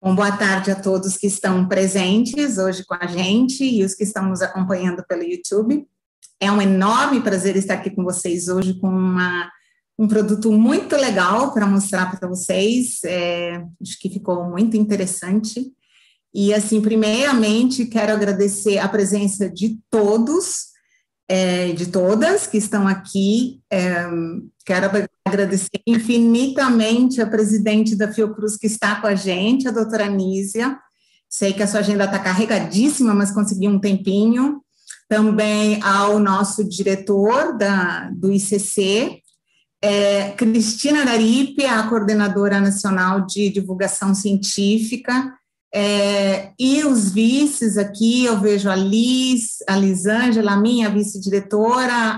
Bom, boa tarde a todos que estão presentes hoje com a gente e os que estão nos acompanhando pelo YouTube. É um enorme prazer estar aqui com vocês hoje com um produto muito legal para mostrar para vocês. Acho que ficou muito interessante. E, assim, primeiramente, quero agradecer a presença de todos, de todas que estão aqui. Quero agradecer infinitamente a presidente da Fiocruz que está com a gente, a doutora Nísia. Sei que a sua agenda está carregadíssima, mas consegui um tempinho. Também ao nosso diretor do ICC, Cristina Daripe, a coordenadora nacional de divulgação científica, e os vices aqui, eu vejo a Lisângela, minha vice-diretora,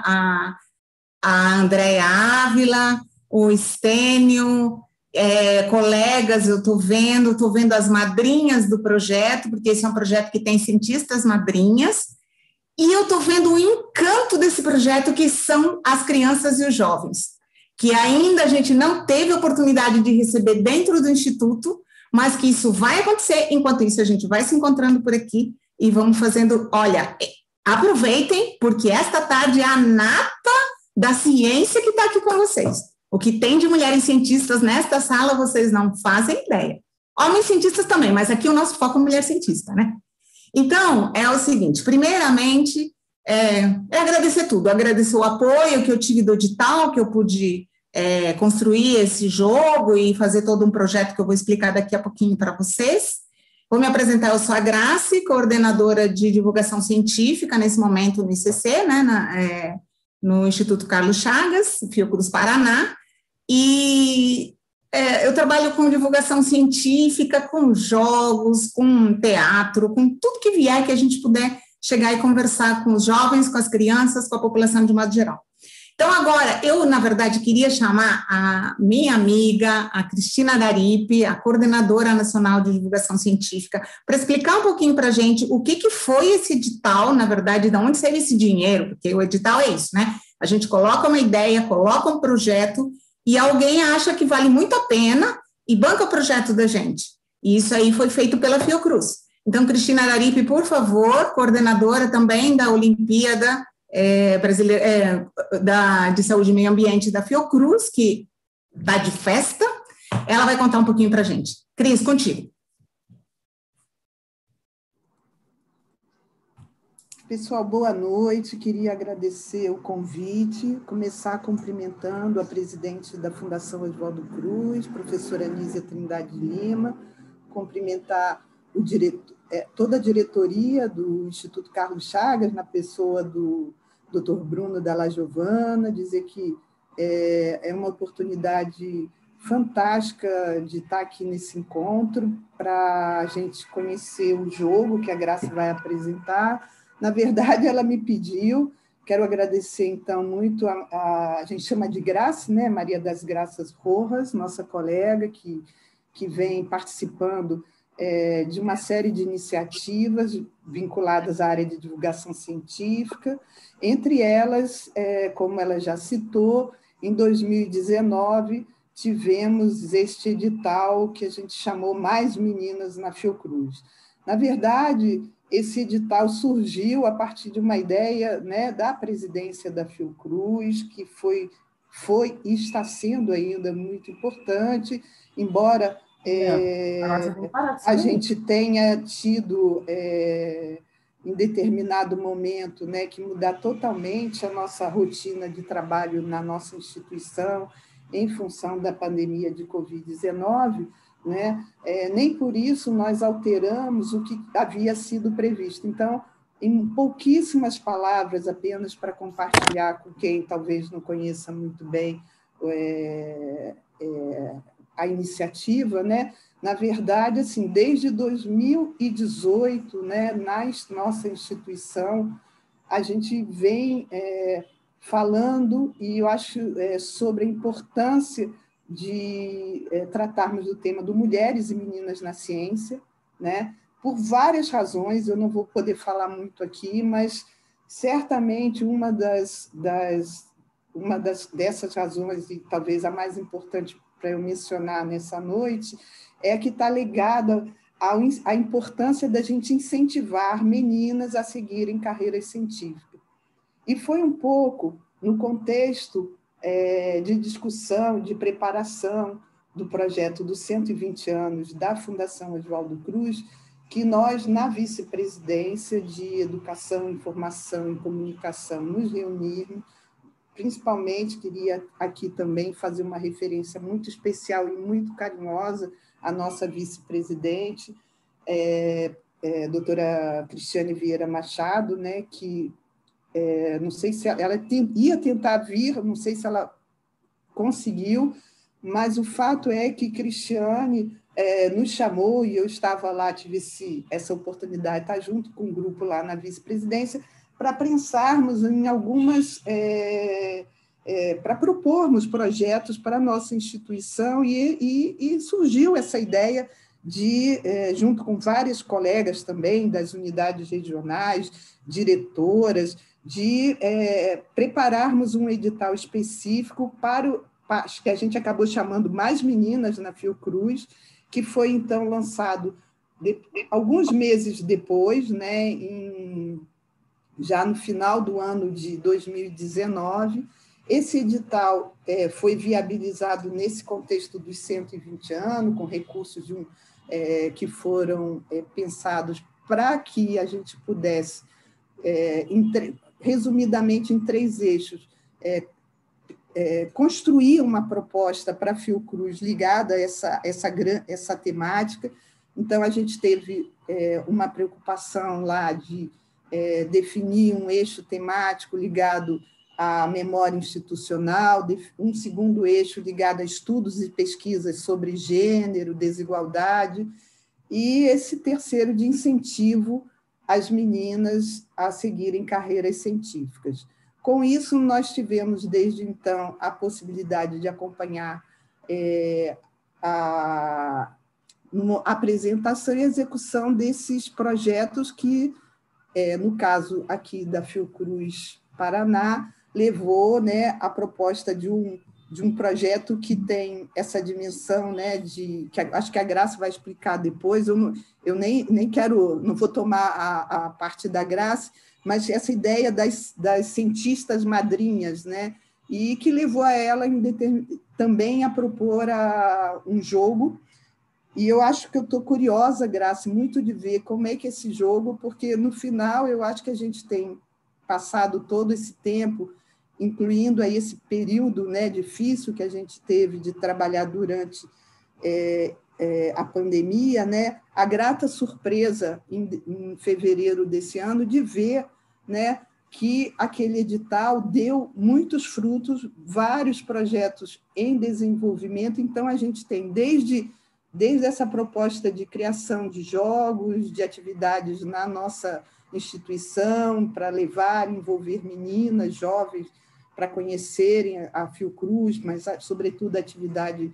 a Andréia Ávila, o Estênio, colegas, eu estou vendo as madrinhas do projeto, porque esse é um projeto que tem cientistas madrinhas, e eu estou vendo o encanto desse projeto, que são as crianças e os jovens, que ainda a gente não teve oportunidade de receber dentro do Instituto, mas que isso vai acontecer. Enquanto isso, a gente vai se encontrando por aqui e vamos fazendo, olha, aproveitem, porque esta tarde é a nata da ciência que está aqui com vocês. O que tem de mulheres cientistas nesta sala, vocês não fazem ideia. Homens cientistas também, mas aqui o nosso foco é mulher cientista, né? Então, é o seguinte, primeiramente, agradecer tudo, agradecer o apoio que eu tive do edital, que eu pude construir esse jogo e fazer todo um projeto que eu vou explicar daqui a pouquinho para vocês. Vou me apresentar, eu sou a Grace, coordenadora de divulgação científica, nesse momento no ICC, né, no Instituto Carlos Chagas, Fiocruz Paraná, e eu trabalho com divulgação científica, com jogos, com teatro, com tudo que vier que a gente puder chegar e conversar com os jovens, com as crianças, com a população de modo geral. Então, agora, eu, na verdade, queria chamar a minha amiga, a Cristina Daripe, a coordenadora nacional de divulgação científica, para explicar um pouquinho para a gente o que foi esse edital, na verdade, de onde saiu esse dinheiro, porque o edital é isso, né? A gente coloca uma ideia, coloca um projeto, e alguém acha que vale muito a pena e banca o projeto da gente. E isso aí foi feito pela Fiocruz. Então, Cristina Daripe, por favor, coordenadora também da Olimpíada brasileira de Saúde e Meio Ambiente da Fiocruz, que está de festa, ela vai contar um pouquinho para a gente. Cris, contigo. Pessoal, boa noite, queria agradecer o convite, começar cumprimentando a presidente da Fundação Oswaldo Cruz, professora Nísia Trindade Lima, cumprimentar toda a diretoria do Instituto Carlos Chagas, na pessoa do Dr. Bruno Dalla Giovanna, dizer que é uma oportunidade fantástica de estar aqui nesse encontro, para a gente conhecer o jogo que a Graça vai apresentar. Na verdade, ela me pediu, quero agradecer, então, muito, a gente chama de Graça, né? Maria das Graças Rojas, nossa colega, que vem participando de uma série de iniciativas vinculadas à área de divulgação científica, entre elas, como ela já citou, em 2019, tivemos este edital que a gente chamou Mais Meninas na Fiocruz. Na verdade, esse edital surgiu a partir de uma ideia, né, da presidência da Fiocruz, que foi e está sendo ainda muito importante, embora a gente tenha tido, em determinado momento, né, que mudar totalmente a nossa rotina de trabalho na nossa instituição, em função da pandemia de Covid-19, né? Nem por isso nós alteramos o que havia sido previsto. Então, em pouquíssimas palavras, apenas para compartilhar com quem talvez não conheça muito bem a iniciativa, né? Na verdade, assim, desde 2018, né, na nossa instituição, a gente vem falando, e eu acho, sobre a importância de tratarmos do tema do mulheres e meninas na ciência, né? Por várias razões, eu não vou poder falar muito aqui, mas certamente dessas razões, e talvez a mais importante para eu mencionar nessa noite é que está ligada à importância da gente incentivar meninas a seguirem carreiras científicas. E foi um pouco no contexto de discussão, de preparação do projeto dos 120 anos da Fundação Oswaldo Cruz, que nós, na vice-presidência de Educação, Informação e Comunicação, nos reunimos. Principalmente, queria aqui também fazer uma referência muito especial e muito carinhosa à nossa vice-presidente, doutora Cristiane Vieira Machado, né, que não sei se ela ia tentar vir, não sei se ela conseguiu, mas o fato é que Cristiane nos chamou, e eu estava lá, tive essa oportunidade de estar junto com um grupo lá na vice-presidência, para pensarmos em algumas, para propormos projetos para a nossa instituição, e surgiu essa ideia de, junto com várias colegas também das unidades regionais, diretoras, de prepararmos um edital específico para que a gente acabou chamando Mais Meninas na Fiocruz, que foi, então, lançado alguns meses depois, né, já no final do ano de 2019. Esse edital foi viabilizado nesse contexto dos 120 anos, com recursos que foram pensados para que a gente pudesse, resumidamente, em 3 eixos, construir uma proposta para a Fiocruz ligada a essa temática. Então, a gente teve uma preocupação lá de definir um eixo temático ligado à memória institucional, um segundo eixo ligado a estudos e pesquisas sobre gênero, desigualdade, e esse terceiro de incentivo às meninas a seguirem carreiras científicas. Com isso, nós tivemos, desde então, a possibilidade de acompanhar a apresentação e execução desses projetos que, no caso aqui da Fiocruz Paraná, levou, né, a proposta de um projeto que tem essa dimensão, né, que acho que a Graça vai explicar depois. Eu nem quero, não vou tomar a parte da Graça, mas essa ideia das cientistas madrinhas, né, e que levou a ela também a propor um jogo. E eu acho que eu estou curiosa, Graça, muito de ver como é que esse jogo, porque, no final, eu acho que a gente tem passado todo esse tempo, incluindo aí esse período, né, difícil que a gente teve de trabalhar durante a pandemia, né, a grata surpresa, em fevereiro desse ano, de ver, né, que aquele edital deu muitos frutos, vários projetos em desenvolvimento. Então, a gente tem desde essa proposta de criação de jogos, de atividades na nossa instituição, para levar, envolver meninas, jovens, para conhecerem a Fiocruz, mas, sobretudo, a atividade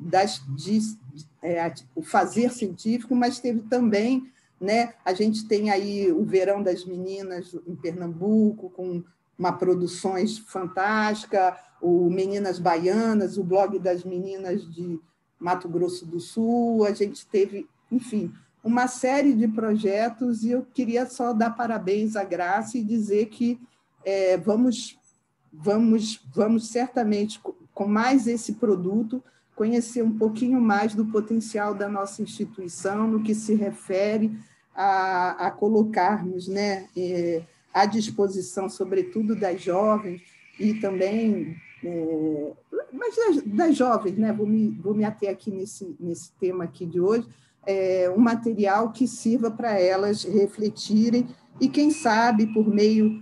o fazer científico, mas teve também, né, a gente tem aí o Verão das Meninas em Pernambuco, com uma produções fantástica, o Meninas Baianas, o blog das meninas de Mato Grosso do Sul, a gente teve, enfim, uma série de projetos, e eu queria só dar parabéns à Graça e dizer que vamos certamente, com mais esse produto, conhecer um pouquinho mais do potencial da nossa instituição no que se refere a colocarmos, né, à disposição, sobretudo, das jovens e também, mas das jovens, né, vou me ater aqui nesse tema aqui de hoje, um material que sirva para elas refletirem e, quem sabe, por meio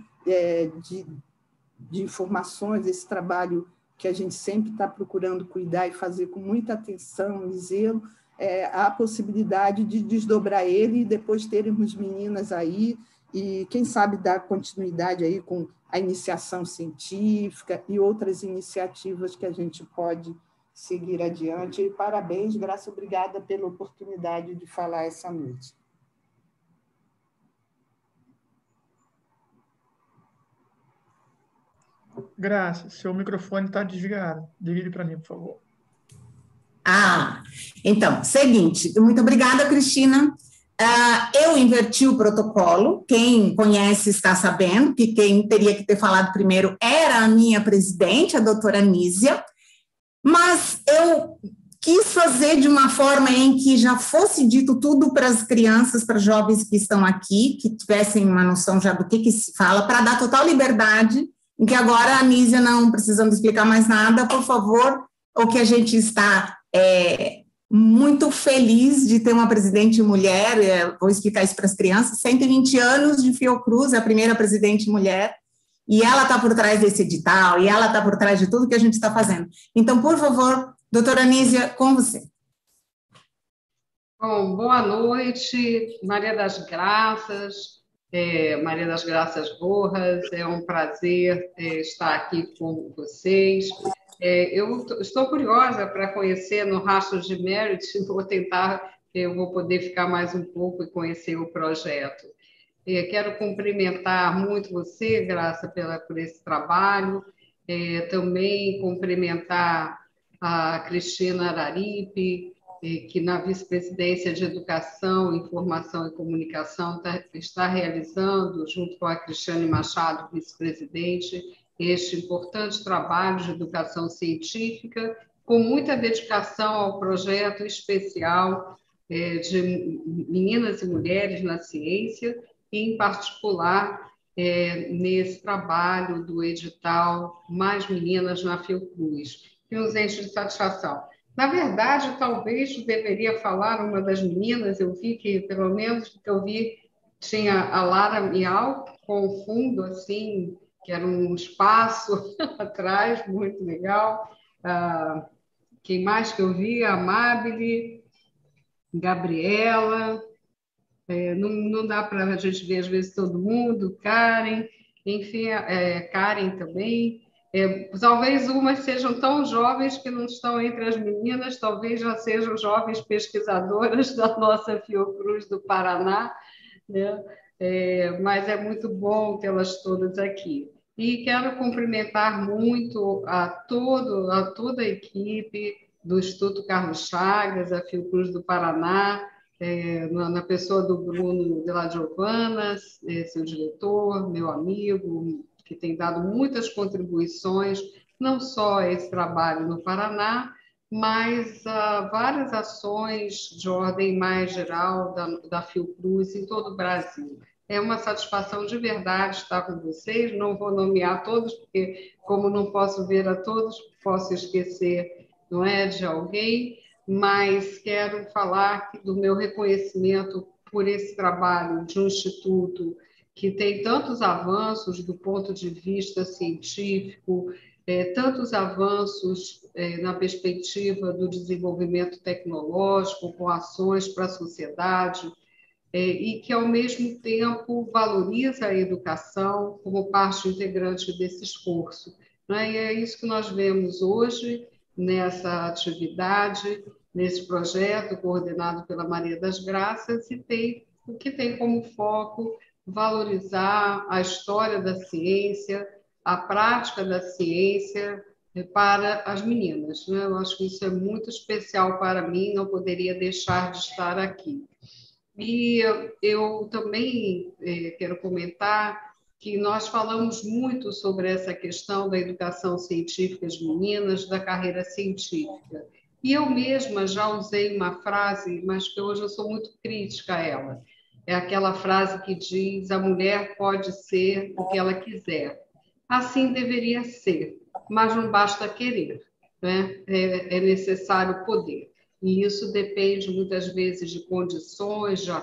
de informações, esse trabalho que a gente sempre está procurando cuidar e fazer com muita atenção e zelo, há a possibilidade de desdobrar ele e depois termos meninas aí, e quem sabe dar continuidade aí com a iniciação científica e outras iniciativas que a gente pode seguir adiante. E parabéns, Graça, obrigada pela oportunidade de falar essa noite. Graça, seu microfone está desligado. Ligue ele para mim, por favor. Ah, então, seguinte, muito obrigada, Cristina. Eu inverti o protocolo, quem conhece está sabendo que quem teria que ter falado primeiro era a minha presidente, a doutora Nísia, mas eu quis fazer de uma forma em que já fosse dito tudo para as crianças, para os jovens que estão aqui, que tivessem uma noção já do que se fala, para dar total liberdade, em que agora a Nísia não precisando explicar mais nada, por favor, o que a gente está muito feliz de ter uma presidente mulher, vou explicar isso para as crianças, 120 anos de Fiocruz, a primeira presidente mulher, e ela está por trás desse edital, e ela está por trás de tudo que a gente está fazendo. Então, por favor, doutora Nísia, com você. Bom, boa noite, Maria das Graças, Maria das Graças Borras, é um prazer estar aqui com vocês. Eu estou curiosa para conhecer no Rastro de Merit, eu vou poder ficar mais um pouco e conhecer o projeto. Quero cumprimentar muito você, Graça, por esse trabalho, também cumprimentar a Cristina Araripe, que na Vice-Presidência de Educação, Informação e Comunicação está realizando, junto com a Cristiane Machado, vice-presidente, este importante trabalho de educação científica, com muita dedicação ao projeto especial de meninas e mulheres na ciência, e, em particular, nesse trabalho do edital Mais Meninas na Fiocruz, que nos enche de satisfação. Na verdade, talvez deveria falar uma das meninas, eu vi que, pelo menos, que eu vi, tinha a Lara Miau, com o fundo, assim, que era um espaço atrás, muito legal. Quem mais que eu vi? A Amabile, Gabriela, não dá para a gente ver, às vezes, todo mundo, Karen, enfim, Karen também. Talvez umas sejam tão jovens que não estão entre as meninas, talvez já sejam jovens pesquisadoras da nossa Fiocruz do Paraná, né? Mas é muito bom tê-las todas aqui. E quero cumprimentar muito a toda a equipe do Instituto Carlos Chagas, a Fiocruz do Paraná, na pessoa do Bruno de la Giovanna, seu diretor, meu amigo, que tem dado muitas contribuições, não só a esse trabalho no Paraná, mas várias ações de ordem mais geral da Fiocruz em todo o Brasil. É uma satisfação de verdade estar com vocês, não vou nomear todos, porque como não posso ver a todos, posso esquecer, não é, de alguém, mas quero falar do meu reconhecimento por esse trabalho de um instituto que tem tantos avanços do ponto de vista científico, tantos avanços na perspectiva do desenvolvimento tecnológico, com ações para a sociedade, e que, ao mesmo tempo, valoriza a educação como parte integrante desse esforço. Né? E é isso que nós vemos hoje nessa atividade, nesse projeto coordenado pela Maria das Graças, e que tem como foco valorizar a história da ciência, a prática da ciência para as meninas. Né? Eu acho que isso é muito especial para mim, não poderia deixar de estar aqui. E eu também quero comentar que nós falamos muito sobre essa questão da educação científica de meninas, da carreira científica. E eu mesma já usei uma frase, mas que hoje eu sou muito crítica a ela. É aquela frase que diz: a mulher pode ser o que ela quiser. Assim deveria ser, mas não basta querer, né? É necessário poder. E isso depende, muitas vezes, de condições de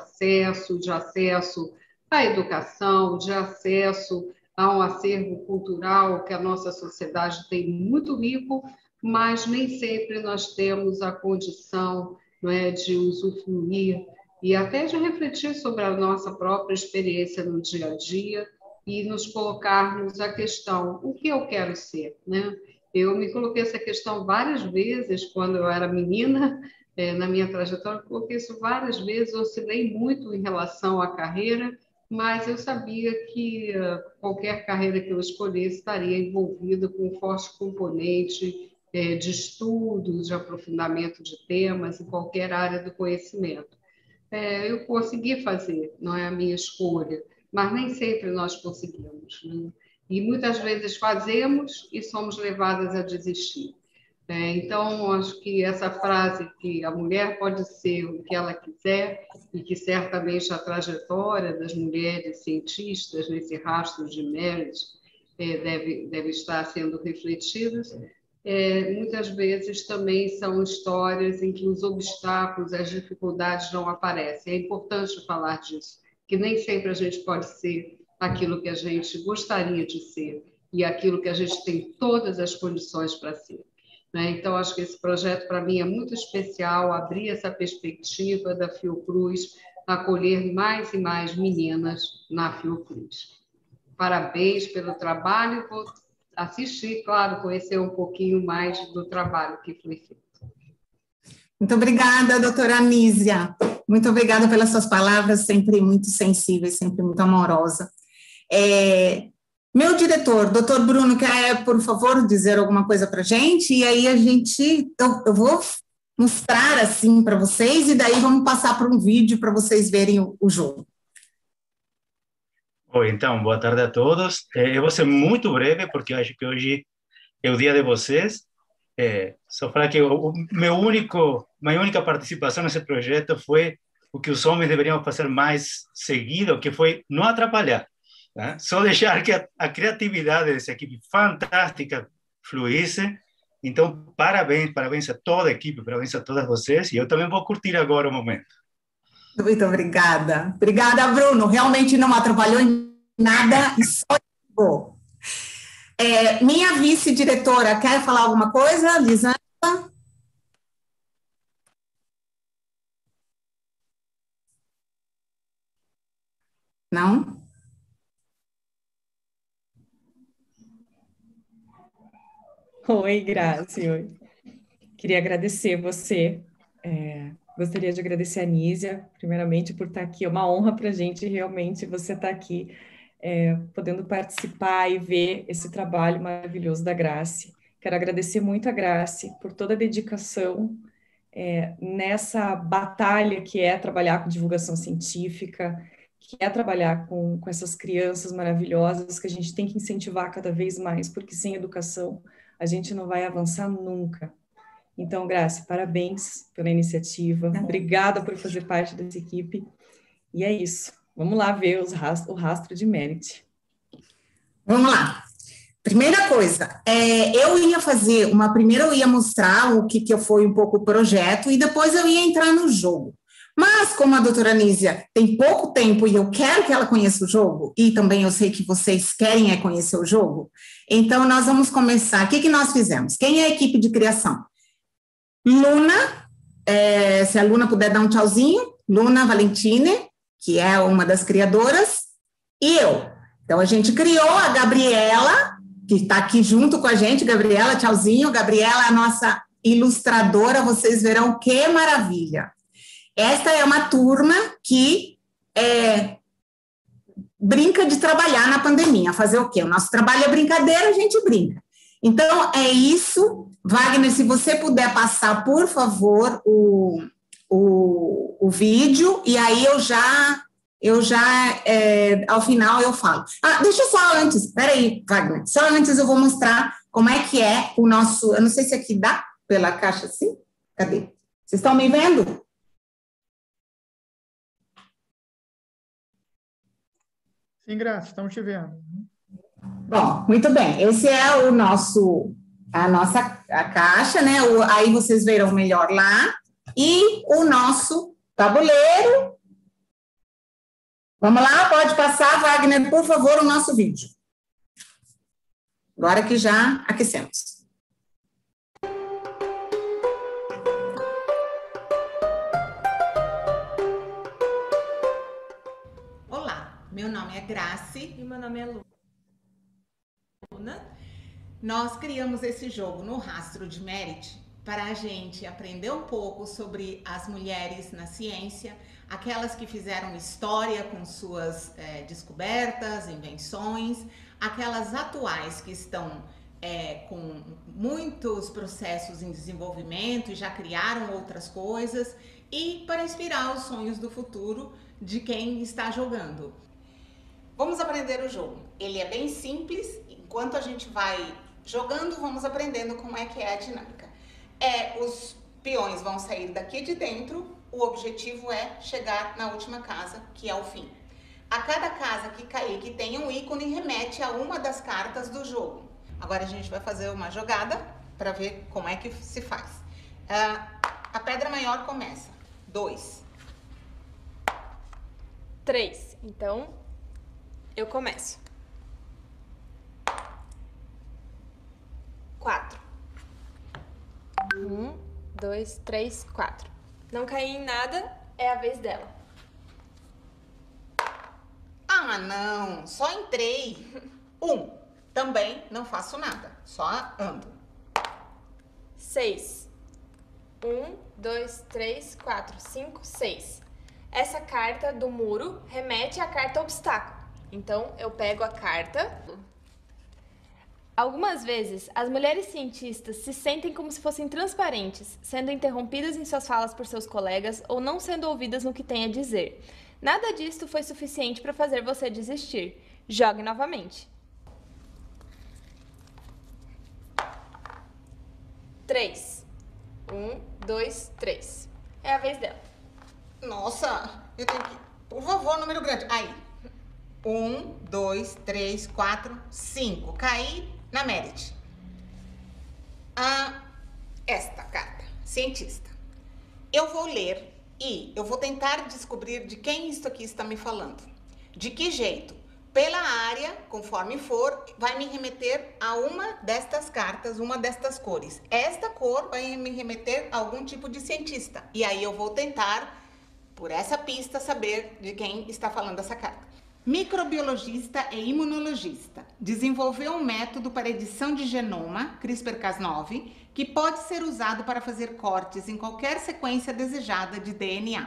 acesso à educação, de acesso a um acervo cultural que a nossa sociedade tem muito rico, mas nem sempre nós temos a condição, não é, de usufruir e até de refletir sobre a nossa própria experiência no dia a dia e nos colocarmos a questão: o que eu quero ser, né? Eu me coloquei essa questão várias vezes quando eu era menina, na minha trajetória, coloquei isso várias vezes, oscilei muito em relação à carreira, mas eu sabia que qualquer carreira que eu escolhesse estaria envolvida com um forte componente de estudo, de aprofundamento de temas em qualquer área do conhecimento. Eu consegui fazer, não é a minha escolha, mas nem sempre nós conseguimos, né? E muitas vezes fazemos e somos levadas a desistir. Então, acho que essa frase que a mulher pode ser o que ela quiser e que certamente a trajetória das mulheres cientistas nesse rastro de Merit deve estar sendo refletida, muitas vezes também são histórias em que os obstáculos, as dificuldades não aparecem. É importante falar disso, que nem sempre a gente pode ser aquilo que a gente gostaria de ser e aquilo que a gente tem todas as condições para ser. Então, acho que esse projeto, para mim, é muito especial, abrir essa perspectiva da Fiocruz, acolher mais e mais meninas na Fiocruz. Parabéns pelo trabalho, vou assistir, claro, conhecer um pouquinho mais do trabalho que foi feito. Muito obrigada, doutora Anísia. Muito obrigada pelas suas palavras, sempre muito sensíveis, sempre muito amorosa. Meu diretor, doutor Bruno, quer, por favor, dizer alguma coisa para a gente? E aí eu vou mostrar assim para vocês, e daí vamos passar para um vídeo para vocês verem o jogo. Oi, então, boa tarde a todos. Eu vou ser muito breve, porque eu acho que hoje é o dia de vocês. Só falar que minha única participação nesse projeto foi o que os homens deveriam fazer mais seguido, que foi não atrapalhar. Né? Só deixar que a criatividade dessa equipe fantástica fluísse. Então, parabéns a toda a equipe, parabéns a todas vocês, e eu também vou curtir agora o momento. Muito obrigada. Obrigada, Bruno. Realmente não atrapalhou em nada e só chegou. Minha vice-diretora, quer falar alguma coisa, Lisandra? Não? Oi, Grazi. Oi. Queria agradecer você. Gostaria de agradecer a Anísia, primeiramente, por estar aqui. É uma honra para a gente, realmente, você estar aqui, podendo participar e ver esse trabalho maravilhoso da Grazi. Quero agradecer muito a Grazi por toda a dedicação nessa batalha que é trabalhar com divulgação científica, que é trabalhar com essas crianças maravilhosas que a gente tem que incentivar cada vez mais, porque sem educação a gente não vai avançar nunca. Então, Grazi, parabéns pela iniciativa, obrigada por fazer parte dessa equipe, e é isso. Vamos lá ver o rastro de Merit. Vamos lá. Primeira coisa, eu ia mostrar o que foi um pouco o projeto, e depois eu ia entrar no jogo. Mas, como a doutora Anísia tem pouco tempo e eu quero que ela conheça o jogo, e também eu sei que vocês querem conhecer o jogo, então nós vamos começar. O que nós fizemos? Quem é a equipe de criação? Luna, se a Luna puder dar um tchauzinho, Luna Valentine, que é uma das criadoras, e eu. Então, a gente criou a Gabriela, que está aqui junto com a gente. Gabriela, tchauzinho. Gabriela é a nossa ilustradora, vocês verão que maravilha. Esta é uma turma que brinca de trabalhar na pandemia. Fazer o quê? O nosso trabalho é brincadeira, a gente brinca. Então, é isso. Wagner, se você puder passar, por favor, o vídeo, e aí eu já ao final eu falo. Deixa eu só antes, peraí, Wagner, só antes eu vou mostrar como é que é o nosso, eu não sei se aqui dá pela caixa assim, cadê? Vocês estão me vendo? Sim, Graça, estamos te vendo. Bom, muito bem, esse é a caixa, né? Aí vocês verão melhor lá, e o nosso tabuleiro. Vamos lá, pode passar, Wagner, por favor, o nosso vídeo. Agora que já aquecemos. Olá, meu nome é Grazi. E meu nome é Luna. Nós criamos esse jogo no Rastro de Merit para a gente aprender um pouco sobre as mulheres na ciência, aquelas que fizeram história com suas descobertas, invenções, aquelas atuais que estão com muitos processos em desenvolvimento e já criaram outras coisas, e para inspirar os sonhos do futuro de quem está jogando. Vamos aprender o jogo. Ele é bem simples, enquanto a gente vai jogando, vamos aprendendo como é que é a dinâmica. Os peões vão sair daqui de dentro, o objetivo é chegar na última casa, que é o fim. A cada casa que cair, que tenha um ícone, remete a uma das cartas do jogo. Agora a gente vai fazer uma jogada para ver como é que se faz. A pedra maior começa. 2. 3. Então, eu começo. 4. 1, 2, 3, 4. Não caí em nada, é a vez dela. Ah, não, só entrei. 1. Também não faço nada, só ando. 6. 1, 2, 3, 4, 5, 6. Essa carta do muro remete à carta obstáculo. Então, eu pego a carta. Algumas vezes, as mulheres cientistas se sentem como se fossem transparentes, sendo interrompidas em suas falas por seus colegas ou não sendo ouvidas no que têm a dizer. Nada disto foi suficiente para fazer você desistir. Jogue novamente. 3. 1, 2, 3. É a vez dela. Nossa, eu tenho que... Por favor, número grande. Aí. 1, 2, 3, 4, 5. Caí na Merit. Esta carta, cientista. Eu vou ler e eu vou tentar descobrir de quem isto aqui está me falando. De que jeito? Pela área, conforme for, vai me remeter a uma destas cartas, uma destas cores. Esta cor vai me remeter a algum tipo de cientista. E aí eu vou tentar, por essa pista, saber de quem está falando essa carta. Microbiologista e imunologista. Desenvolveu um método para edição de genoma, CRISPR-Cas9, que pode ser usado para fazer cortes em qualquer sequência desejada de DNA.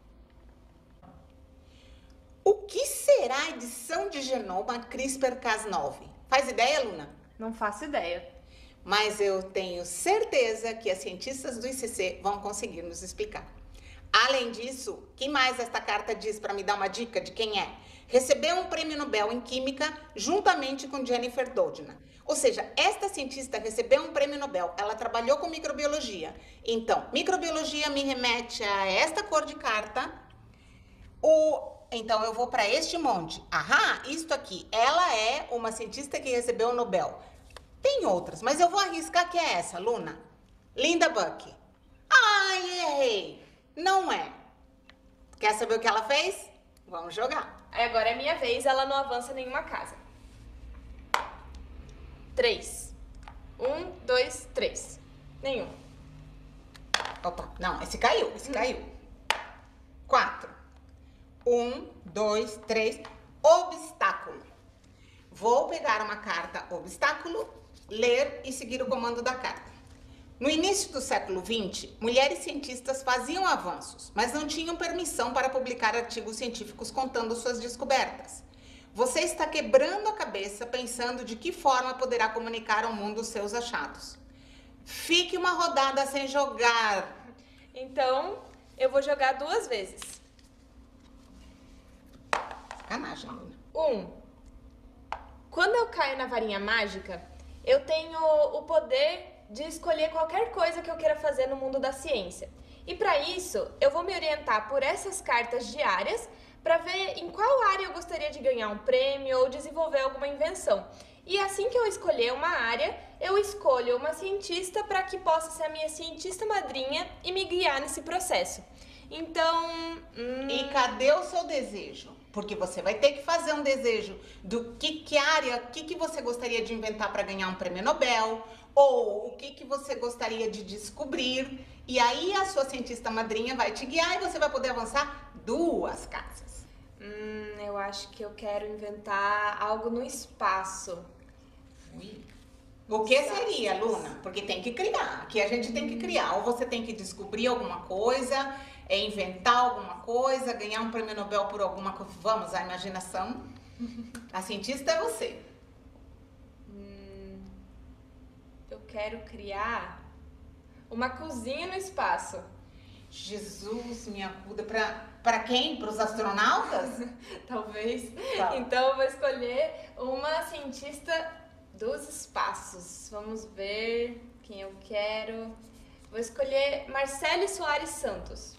O que será a edição de genoma CRISPR-Cas9? Faz ideia, Luna? Não faço ideia. Mas eu tenho certeza que as cientistas do ICC vão conseguir nos explicar. Além disso, o que mais esta carta diz para me dar uma dica de quem é? Recebeu um prêmio Nobel em Química juntamente com Jennifer Doudna. Ou seja, esta cientista recebeu um prêmio Nobel, ela trabalhou com microbiologia. Então, microbiologia me remete a esta cor de carta. Então, eu vou para este monte. Isto aqui. Ela é uma cientista que recebeu o Nobel. Tem outras, mas eu vou arriscar que é essa, Luna. Linda Buck. Ai, errei. Não é. Quer saber o que ela fez? Vamos jogar. Agora é minha vez, ela não avança nenhuma casa. 3. 1, 2, 3. Nenhum. Opa, não, esse caiu. 4. 1, 2, 3. Obstáculo. Vou pegar uma carta obstáculo, ler e seguir o comando da carta. No início do século XX, mulheres cientistas faziam avanços, mas não tinham permissão para publicar artigos científicos contando suas descobertas. Você está quebrando a cabeça pensando de que forma poderá comunicar ao mundo os seus achados. Fique uma rodada sem jogar. Então, eu vou jogar 2 vezes. Sacanagem, Luna. 1. Quando eu caio na varinha mágica, eu tenho o poder de escolher qualquer coisa que eu queira fazer no mundo da ciência. E para isso, eu vou me orientar por essas cartas diárias para ver em qual área eu gostaria de ganhar um prêmio ou desenvolver alguma invenção. E assim que eu escolher uma área, eu escolho uma cientista para que possa ser a minha cientista madrinha e me guiar nesse processo. Então... E cadê o seu desejo? Porque você vai ter que fazer um desejo do que área, o que você gostaria de inventar para ganhar um prêmio Nobel, ou o que você gostaria de descobrir. E aí a sua cientista madrinha vai te guiar e você vai poder avançar 2 casas. Eu acho que eu quero inventar algo no espaço. O que seria, Luna? Porque tem que criar. Aqui a gente tem que criar. Ou você tem que descobrir alguma coisa, inventar alguma coisa, ganhar um prêmio Nobel por alguma coisa. Vamos, a imaginação. A cientista é você. quero criar uma cozinha no espaço. Jesus, me acuda. Para quem? Para os astronautas? Talvez. Tá. Então, eu vou escolher uma cientista dos espaços. Vamos ver quem eu quero. Vou escolher Marcele Soares Santos.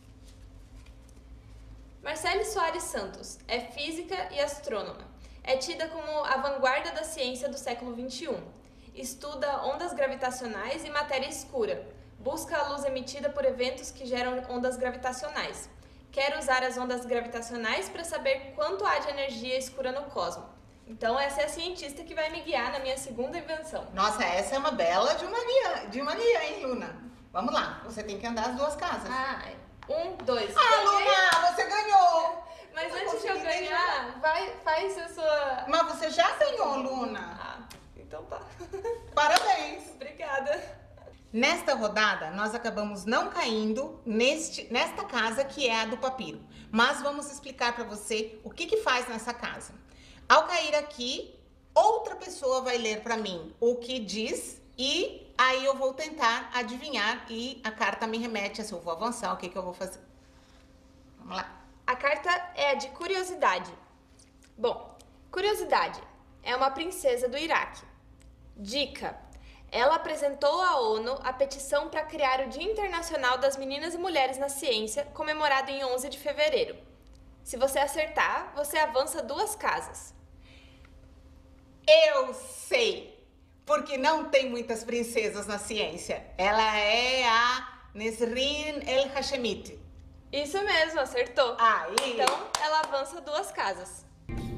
Marcele Soares Santos é física e astrônoma. É tida como a vanguarda da ciência do século XXI. Estuda ondas gravitacionais e matéria escura. Busca a luz emitida por eventos que geram ondas gravitacionais. Quer usar as ondas gravitacionais para saber quanto há de energia escura no cosmos. Então, essa é a cientista que vai me guiar na minha segunda invenção. Nossa, essa é uma bela de uma guia, hein, Luna? Vamos lá, você tem que andar as duas casas. 1, 2. Luna, você ganhou! Mas antes de eu ganhar, faz a sua... Mas você já ganhou, Luna. Então tá. Parabéns! Obrigada. Nesta rodada, nós acabamos não caindo nesta casa que é a do papiro. Mas vamos explicar para você o que faz nessa casa. Ao cair aqui, outra pessoa vai ler para mim o que diz e aí eu vou tentar adivinhar e a carta me remete a se eu vou avançar, o que eu vou fazer. Vamos lá. A carta é a de curiosidade. Bom, curiosidade é uma princesa do Iraque. Dica: ela apresentou à ONU a petição para criar o Dia Internacional das Meninas e Mulheres na Ciência, comemorado em 11 de fevereiro. Se você acertar, você avança 2 casas. Eu sei, porque não tem muitas princesas na ciência. Ela é a Nesrin El Hashemite. Isso mesmo, acertou. Aí. Então, ela avança 2 casas.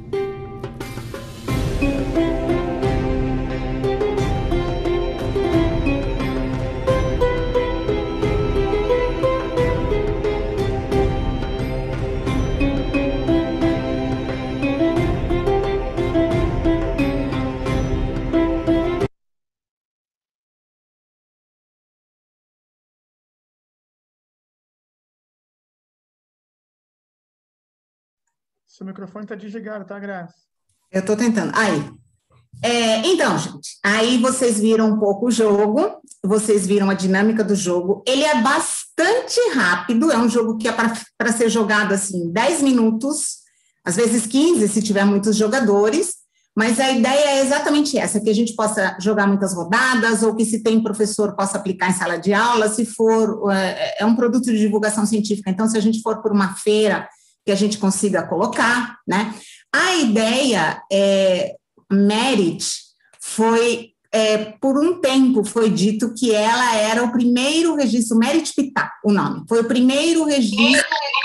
Seu microfone está desligado, tá, Graça? Eu estou tentando. Aí. Então, gente, aí vocês viram um pouco o jogo, vocês viram a dinâmica do jogo. Ele é bastante rápido, é um jogo que é para ser jogado assim 10 minutos, às vezes 15, se tiver muitos jogadores, mas a ideia é exatamente essa, que a gente possa jogar muitas rodadas, ou que se tem professor possa aplicar em sala de aula, se for, é um produto de divulgação científica, então se a gente for por uma feira, que a gente consiga colocar, né? A ideia Merit foi, por um tempo, foi dito que ela era o primeiro registro, Merit Pitá, o nome, foi o primeiro registro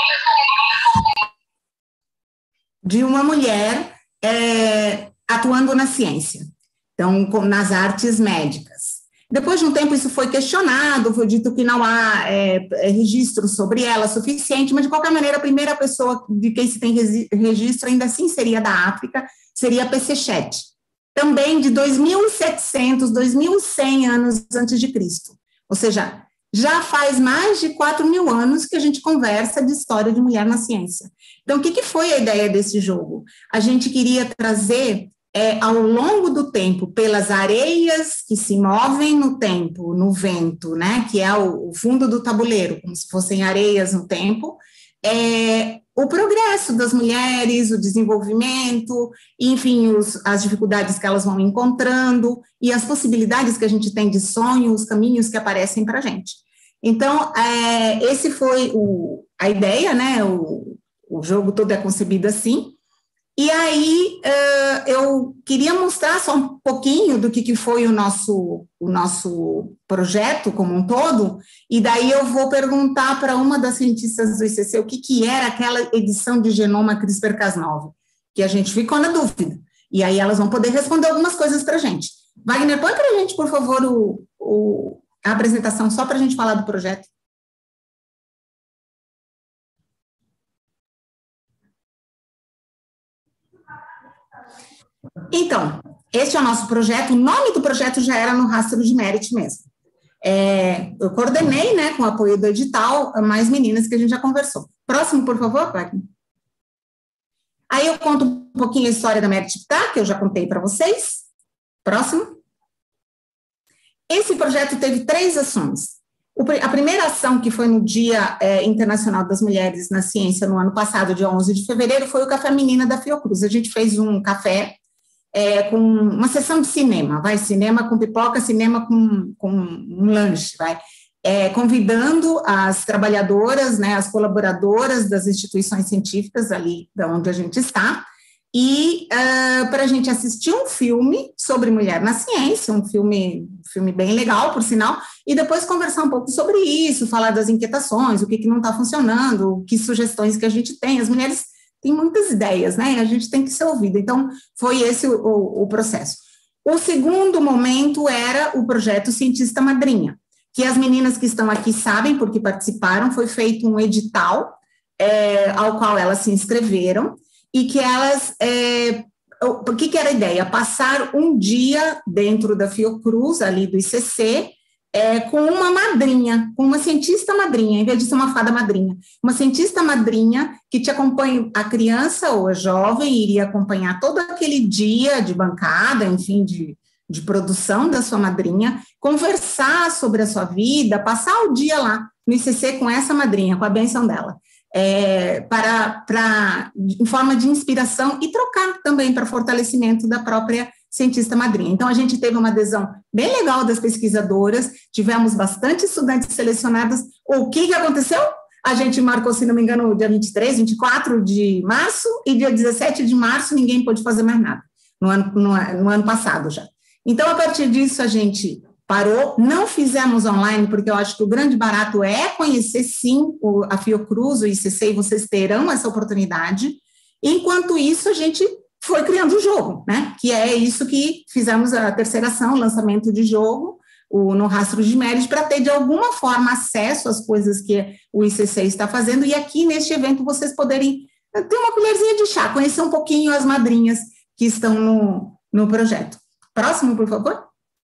de uma mulher atuando na ciência, então, nas artes médicas. Depois de um tempo isso foi questionado, foi dito que não há registro sobre ela suficiente, mas de qualquer maneira a primeira pessoa de quem se tem registro ainda assim seria da África, seria Pesechet, também de 2.700, 2.100 anos antes de Cristo. Ou seja, já faz mais de 4.000 anos que a gente conversa de história de mulher na ciência. Então, o que foi a ideia desse jogo? A gente queria trazer ao longo do tempo, pelas areias que se movem no tempo, no vento, né, que é o fundo do tabuleiro, como se fossem areias no tempo, o progresso das mulheres, o desenvolvimento, enfim, as dificuldades que elas vão encontrando e as possibilidades que a gente tem de sonho, os caminhos que aparecem para a gente. Então, esse foi a ideia, né, o jogo todo é concebido assim. E aí, eu queria mostrar só um pouquinho do que foi o nosso projeto como um todo, e daí eu vou perguntar para uma das cientistas do ICC o que era aquela edição de genoma CRISPR-Cas9, que a gente ficou na dúvida, e aí elas vão poder responder algumas coisas para a gente. Wagner, põe para a gente, por favor, a apresentação, só para a gente falar do projeto. Então, este é o nosso projeto, o nome do projeto já era no rastro de Merit mesmo. Eu coordenei, né, com o apoio do edital, mais meninas que a gente já conversou. Próximo, por favor, Wagner. Aí eu conto um pouquinho a história da Merit Pitá, que eu já contei para vocês. Próximo. esse projeto teve 3 ações. A primeira ação, que foi no Dia Internacional das Mulheres na Ciência, no ano passado, dia 11 de fevereiro, foi o Café Menina da Fiocruz. A gente fez um café com uma sessão de cinema, cinema com pipoca, cinema com um lanche, convidando as trabalhadoras, né, as colaboradoras das instituições científicas ali de onde a gente está, e para a gente assistir um filme sobre mulher na ciência, um filme bem legal, por sinal, e depois conversar um pouco sobre isso, falar das inquietações, o que não está funcionando, que sugestões que a gente tem. As mulheres têm muitas ideias, né, e a gente tem que ser ouvida. Então, foi esse o processo. O segundo momento era o projeto Cientista Madrinha, que as meninas que estão aqui sabem, porque participaram. Foi feito um edital ao qual elas se inscreveram, e que elas, o que era a ideia? Passar um dia dentro da Fiocruz, ali do ICC, com uma madrinha, com uma cientista madrinha, em vez de ser uma fada madrinha, uma cientista madrinha que te acompanha, a criança ou a jovem iria acompanhar todo aquele dia de bancada, enfim, de produção da sua madrinha, conversar sobre a sua vida, passar o dia lá no ICC com essa madrinha, com a bênção dela. Em forma de inspiração e trocar também para fortalecimento da própria cientista madrinha. Então, a gente teve uma adesão bem legal das pesquisadoras, tivemos bastante estudantes selecionados. O que aconteceu? A gente marcou, se não me engano, dia 23, 24 de março, e dia 17 de março ninguém pôde fazer mais nada, no ano passado já. Então, a partir disso, a gente parou, não fizemos online, porque eu acho que o grande barato é conhecer, sim, a Fiocruz, o ICC, e vocês terão essa oportunidade. Enquanto isso, a gente foi criando o jogo, né? Que é isso que fizemos a terceira ação, lançamento de jogo, no Rastro de Méritos, para ter, de alguma forma, acesso às coisas que o ICC está fazendo, e aqui, neste evento, vocês poderem ter uma colherzinha de chá, conhecer um pouquinho as madrinhas que estão no projeto. Próximo, por favor.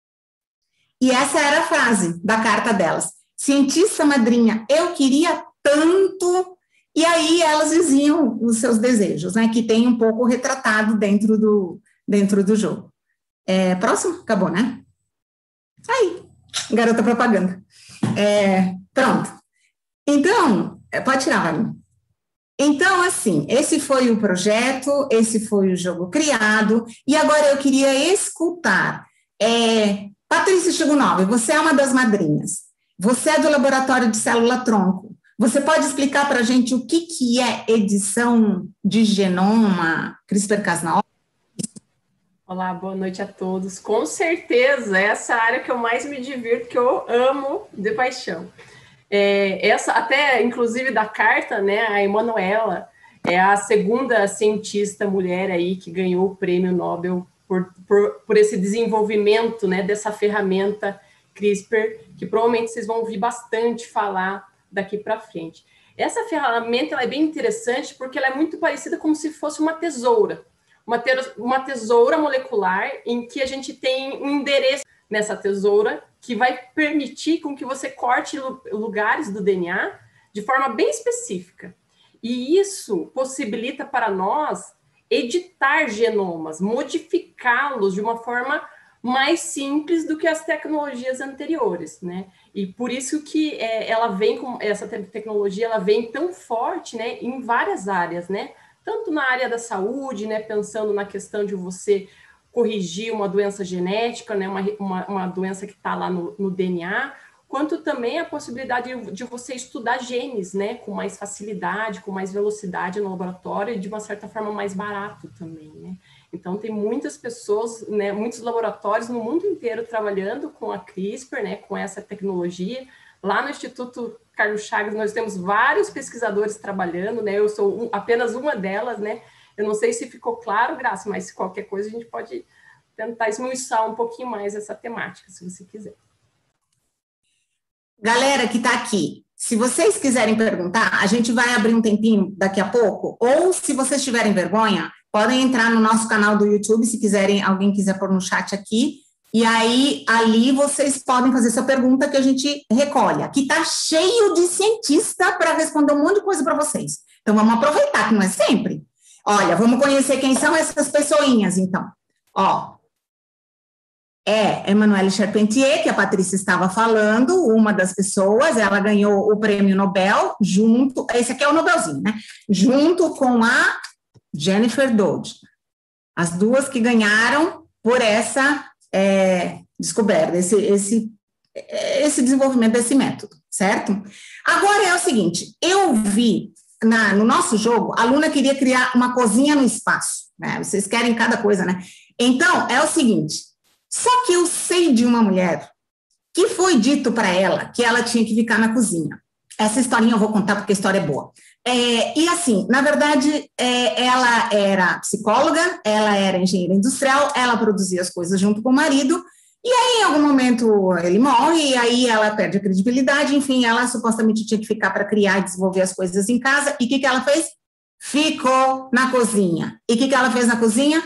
E essa era a frase da carta delas. Cientista madrinha, eu queria tanto. E aí elas diziam os seus desejos, né? Que tem um pouco retratado dentro do jogo. Próximo? Acabou, né? Aí, garota propaganda. Pronto. Então, pode tirar, Wagner. Então, assim, esse foi o projeto, esse foi o jogo criado, e agora eu queria escutar. Patrícia Chigunov, você é uma das madrinhas, você é do Laboratório de Célula-Tronco, você pode explicar para a gente o que é edição de genoma CRISPR-Cas9? Olá, boa noite a todos. Com certeza, essa é a área que eu mais me divirto, que eu amo de paixão. Essa, até, inclusive, da carta, né, a Emanuela é a segunda cientista mulher aí que ganhou o prêmio Nobel por esse desenvolvimento, né, dessa ferramenta CRISPR, que provavelmente vocês vão ouvir bastante falar daqui para frente. Essa ferramenta ela é bem interessante porque ela é muito parecida como se fosse uma tesoura. Uma tesoura molecular em que a gente tem um endereço nessa tesoura que vai permitir com que você corte lugares do DNA de forma bem específica. E isso possibilita para nós editar genomas, modificá-los de uma forma mais simples do que as tecnologias anteriores, né? E por isso que ela vem com essa tecnologia, ela vem tão forte, né, em várias áreas, né? Tanto na área da saúde, né, pensando na questão de você corrigir uma doença genética, né, uma doença que está lá no DNA, quanto também a possibilidade de você estudar genes, né, com mais facilidade, com mais velocidade no laboratório e de uma certa forma mais barato também, né. Então tem muitas pessoas, né, muitos laboratórios no mundo inteiro trabalhando com a CRISPR, né, com essa tecnologia. Lá no Instituto Carlos Chagas nós temos vários pesquisadores trabalhando, né, eu sou apenas uma delas, né. Eu não sei se ficou claro, Graça, mas se qualquer coisa a gente pode tentar esmiuçar um pouquinho mais essa temática, se você quiser. Galera que está aqui, se vocês quiserem perguntar, a gente vai abrir um tempinho daqui a pouco, ou se vocês tiverem vergonha, podem entrar no nosso canal do YouTube, se quiserem, alguém quiser pôr no chat aqui, e aí, ali vocês podem fazer sua pergunta que a gente recolhe. Aqui está cheio de cientista para responder um monte de coisa para vocês. Então, vamos aproveitar, que não é sempre. Olha, vamos conhecer quem são essas pessoinhas, então. Ó, é Emmanuelle Charpentier, que a Patrícia estava falando, uma das pessoas, ela ganhou o prêmio Nobel junto, esse aqui é o Nobelzinho, né? Junto com a Jennifer Doudna. As duas que ganharam por essa descoberta, esse desenvolvimento desse método, certo? Agora é o seguinte, eu vi no nosso jogo, a aluna queria criar uma cozinha no espaço, né? Vocês querem cada coisa, né? Então, é o seguinte, só que eu sei de uma mulher que foi dito para ela que ela tinha que ficar na cozinha. Essa historinha eu vou contar porque a história é boa. E assim, na verdade, ela era psicóloga, ela era engenheira industrial, ela produzia as coisas junto com o marido, e aí em algum momento ele morre, e aí ela perde a credibilidade, enfim, ela supostamente tinha que ficar para criar e desenvolver as coisas em casa, e o que ela fez? Ficou na cozinha. E o que ela fez na cozinha?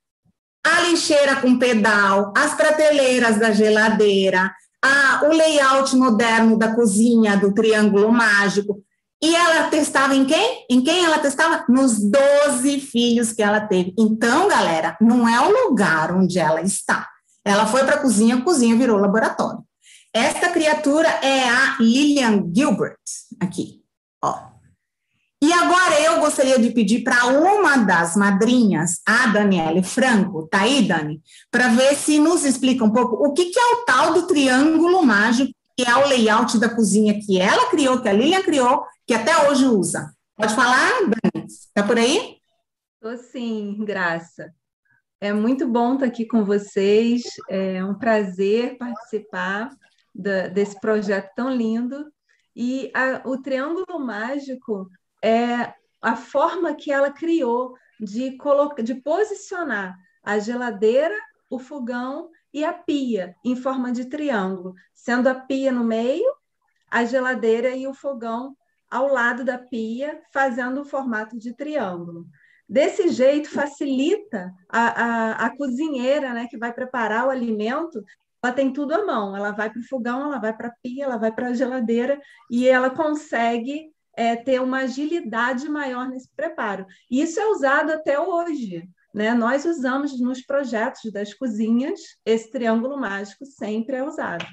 A lixeira com pedal, as prateleiras da geladeira, o layout moderno da cozinha, do triângulo mágico. E ela testava em quem? Em quem ela testava? Nos 12 filhos que ela teve. Então, galera, não é o lugar onde ela está. Ela foi para a cozinha virou laboratório. Esta criatura é a Lillian Gilbert, aqui, ó. E agora eu gostaria de pedir para uma das madrinhas, a Daniele Franco, tá aí, Dani? Para ver se nos explica um pouco o que é o tal do triângulo mágico, que é o layout da cozinha que ela criou, que a Lilian criou, que até hoje usa. Pode falar, Dani? Tá por aí? Estou sim, Graça. É muito bom estar aqui com vocês, é um prazer participar desse projeto tão lindo. E o Triângulo Mágico é a forma que ela criou de posicionar a geladeira, o fogão e a pia em forma de triângulo, sendo a pia no meio, a geladeira e o fogão ao lado da pia, fazendo o formato de triângulo. Desse jeito, facilita a cozinheira, né, que vai preparar o alimento, ela tem tudo à mão, ela vai para o fogão, ela vai para a pia, ela vai para a geladeira, e ela consegue ter uma agilidade maior nesse preparo. E isso é usado até hoje, né? Nós usamos nos projetos das cozinhas, esse triângulo mágico sempre é usado.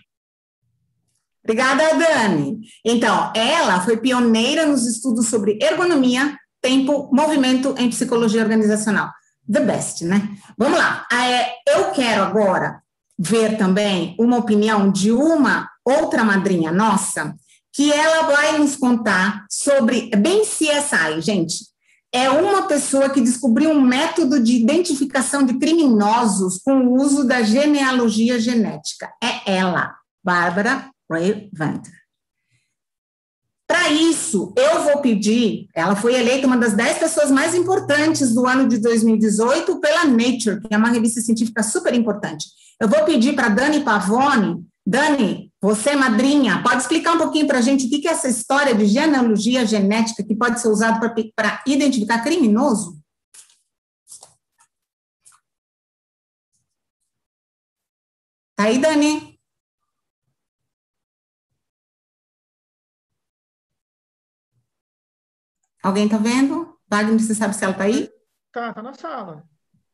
Obrigada, Dani. Então, ela foi pioneira nos estudos sobre ergonomia, tempo, movimento em psicologia organizacional. The best, né? Vamos lá. Eu quero agora ver também uma opinião de uma outra madrinha nossa, que ela vai nos contar sobre, bem CSI, gente, é uma pessoa que descobriu um método de identificação de criminosos com o uso da genealogia genética. É ela, Barbara Rae-Venter. Para isso, eu vou pedir, ela foi eleita uma das 10 pessoas mais importantes do ano de 2018 pela Nature, que é uma revista científica super importante. Eu vou pedir para Dani Pavone. Dani, você, madrinha, pode explicar um pouquinho para a gente o que é essa história de genealogia genética que pode ser usada para identificar criminoso? Tá aí, Dani? Alguém tá vendo? Wagner, você sabe se ela tá aí? Tá na sala.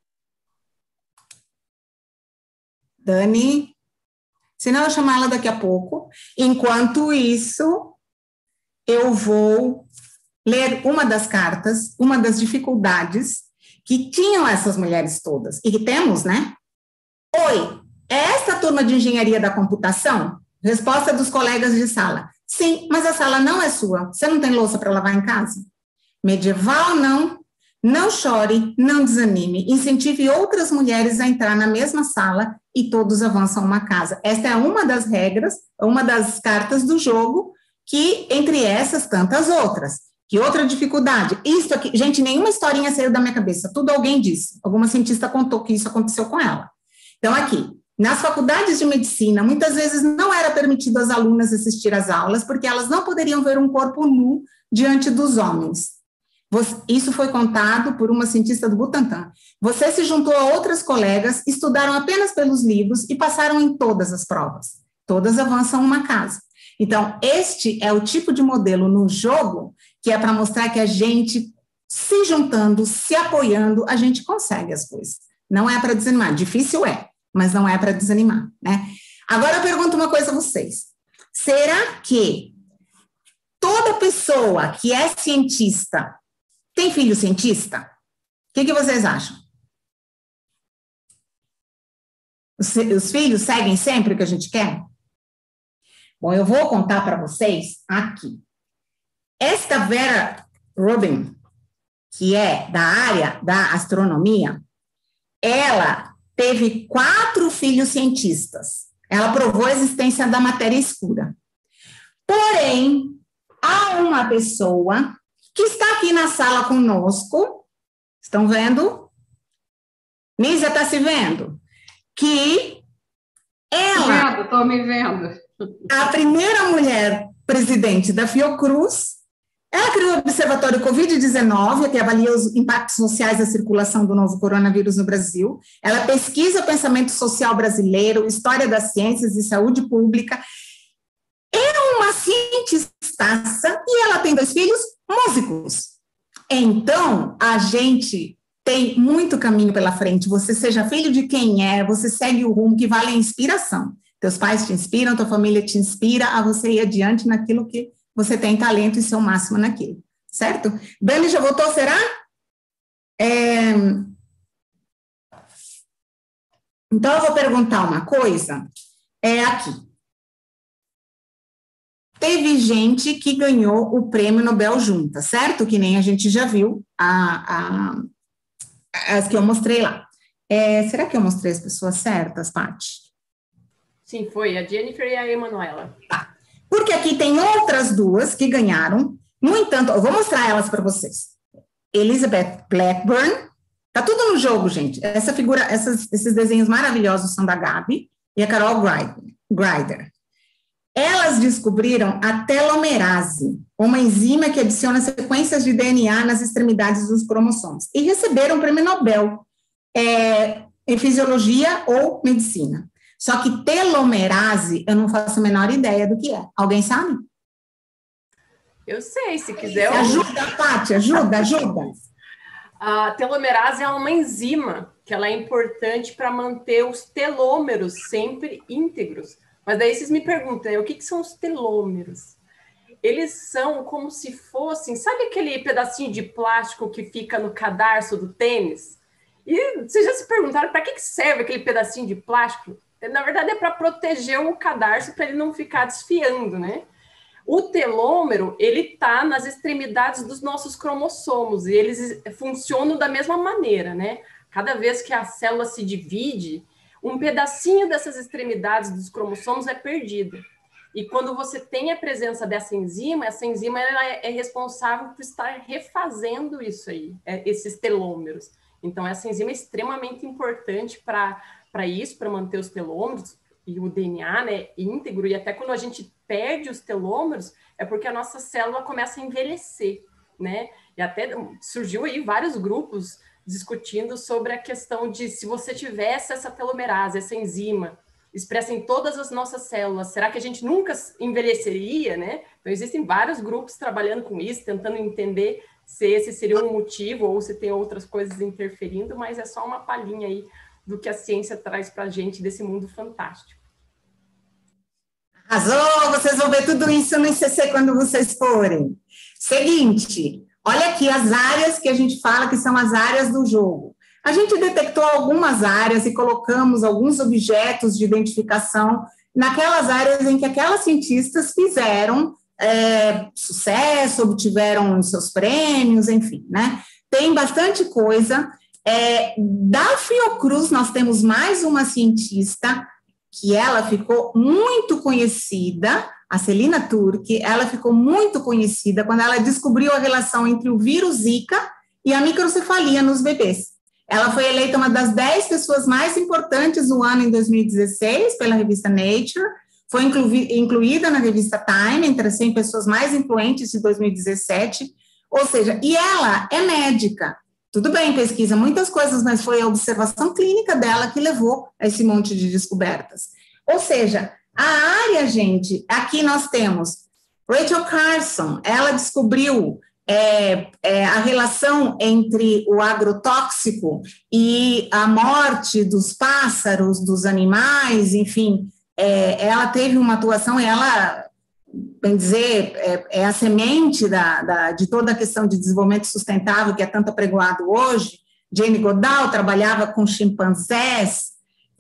Dani? Senão eu chamar ela daqui a pouco. Enquanto isso, eu vou ler uma das cartas, uma das dificuldades que tinham essas mulheres todas, e que temos, né? Oi, é esta turma de engenharia da computação? Resposta dos colegas de sala. Sim, mas a sala não é sua. Você não tem louça para lavar em casa? Medieval, não. Não chore, não desanime. Incentive outras mulheres a entrar na mesma sala e todos avançam uma casa. Esta é uma das regras, uma das cartas do jogo, que entre essas tantas outras. Que outra dificuldade? Isso aqui, gente, nenhuma historinha saiu da minha cabeça, tudo alguém disse. Alguma cientista contou que isso aconteceu com ela. Então, aqui, nas faculdades de medicina, muitas vezes não era permitido às alunas assistir às aulas, porque elas não poderiam ver um corpo nu diante dos homens. Isso foi contado por uma cientista do Butantan. Você se juntou a outras colegas, estudaram apenas pelos livros e passaram em todas as provas. Todas avançam uma casa. Então, este é o tipo de modelo no jogo que é para mostrar que a gente, se juntando, se apoiando, a gente consegue as coisas. Não é para desanimar, difícil é, mas não é para desanimar, né? Agora eu pergunto uma coisa a vocês. Será que toda pessoa que é cientista tem filho cientista? O que vocês acham? Os filhos seguem sempre o que a gente quer? Bom, eu vou contar para vocês aqui. Esta Vera Rubin, que é da área da astronomia, ela teve 4 filhos cientistas. Ela provou a existência da matéria escura. Porém, há uma pessoa que está aqui na sala conosco, estão vendo? Nízia está se vendo? Que ela... Estou me vendo. A primeira mulher presidente da Fiocruz, ela criou o Observatório Covid-19, que avalia os impactos sociais da circulação do novo coronavírus no Brasil. Ela pesquisa o pensamento social brasileiro, história das ciências e saúde pública. É uma cientistaça e ela tem 2 filhos músicos. Então, a gente tem muito caminho pela frente. Você seja filho de quem é, você segue o rumo que vale a inspiração. Teus pais te inspiram, tua família te inspira a você ir adiante naquilo que você tem talento e ser o máximo naquilo, certo? Dani já voltou, será? Então, eu vou perguntar uma coisa, aqui. Teve gente que ganhou o prêmio Nobel junta, certo? Que nem a gente já viu, as que eu mostrei lá. Será que eu mostrei as pessoas certas, Paty? Sim, foi a Jennifer e a Emanuela. Tá. Porque aqui tem outras 2 que ganharam. No entanto, eu vou mostrar elas para vocês. Elizabeth Blackburn. Tá tudo no jogo, gente. Essa figura, esses desenhos maravilhosos são da Gabi e a Carol Greider. Elas descobriram a telomerase, uma enzima que adiciona sequências de DNA nas extremidades dos cromossomos. E receberam o prêmio Nobel em fisiologia ou medicina. Só que telomerase, eu não faço a menor ideia do que é. Alguém sabe? Eu sei, se quiser... Ajuda, Paty, ajuda. A telomerase é uma enzima, que ela é importante para manter os telômeros sempre íntegros. Mas daí vocês me perguntam, o que são os telômeros? Eles são como se fossem... Sabe aquele pedacinho de plástico que fica no cadarço do tênis? E vocês já se perguntaram para que serve aquele pedacinho de plástico? Na verdade, é para proteger o cadarço, para ele não ficar desfiando, né? O telômero, ele está nas extremidades dos nossos cromossomos, e eles funcionam da mesma maneira, né? Cada vez que a célula se divide, um pedacinho dessas extremidades dos cromossomos é perdido. E quando você tem a presença dessa enzima ela é responsável por estar refazendo isso aí, esses telômeros. Então, essa enzima é extremamente importante para isso, para manter os telômeros e o DNA, né, íntegro, e até quando a gente perde os telômeros, é porque a nossa célula começa a envelhecer, né? E até surgiu aí vários grupos discutindo sobre a questão de se você tivesse essa telomerase, essa enzima, expressa em todas as nossas células, será que a gente nunca envelheceria, né? Então, existem vários grupos trabalhando com isso, tentando entender se esse seria um motivo ou se tem outras coisas interferindo, mas é só uma palhinha aí do que a ciência traz para a gente desse mundo fantástico. Arrasou! Vocês vão ver tudo isso no ICC quando vocês forem. Seguinte, olha aqui as áreas que a gente fala que são as áreas do jogo. A gente detectou algumas áreas e colocamos alguns objetos de identificação naquelas áreas em que aquelas cientistas fizeram sucesso, obtiveram seus prêmios, enfim, né? Tem bastante coisa. Da Fiocruz, nós temos mais uma cientista que ela ficou muito conhecida, a Celina Turk, ela ficou muito conhecida quando ela descobriu a relação entre o vírus Zika e a microcefalia nos bebês. Ela foi eleita uma das 10 pessoas mais importantes do ano em 2016 pela revista Nature, foi incluída na revista Time entre as 100 pessoas mais influentes de 2017, ou seja, e ela é médica. Tudo bem, pesquisa muitas coisas, mas foi a observação clínica dela que levou a esse monte de descobertas. Ou seja, a área, gente, aqui nós temos Rachel Carson, ela descobriu a relação entre o agrotóxico e a morte dos pássaros, dos animais, enfim, ela teve uma atuação, ela, bem dizer, é a semente de toda a questão de desenvolvimento sustentável que é tanto apregoado hoje. Jane Goodall trabalhava com chimpanzés.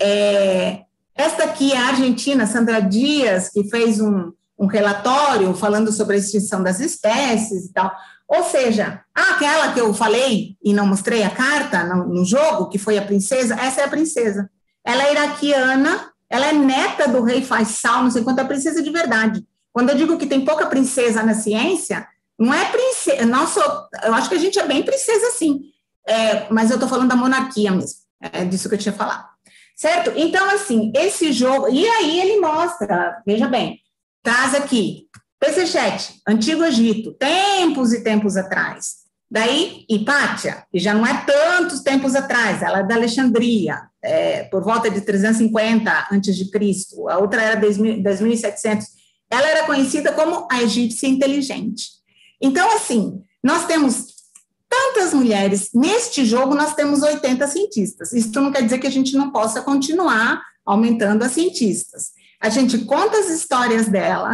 Esta aqui é a argentina, Sandra Dias, que fez um relatório falando sobre a extinção das espécies e tal. Ou seja, aquela que eu falei e não mostrei a carta no jogo, que foi a princesa, essa é a princesa. Ela é iraquiana, ela é neta do rei Faisal, não sei quanto, é princesa de verdade. Quando eu digo que tem pouca princesa na ciência, não é princesa, eu acho que a gente é bem princesa sim, mas eu estou falando da monarquia mesmo, é disso que eu tinha falado. Certo? Então, assim, esse jogo, e aí ele mostra, veja bem, traz aqui, PC7, Antigo Egito, tempos e tempos atrás. Daí, Hipátia, que já não é tantos tempos atrás, ela é da Alexandria, por volta de 350 a.C., a outra era 2.700. Ela era conhecida como a egípcia inteligente. Então, assim, nós temos tantas mulheres, neste jogo nós temos 80 cientistas. Isso não quer dizer que a gente não possa continuar aumentando as cientistas. A gente conta as histórias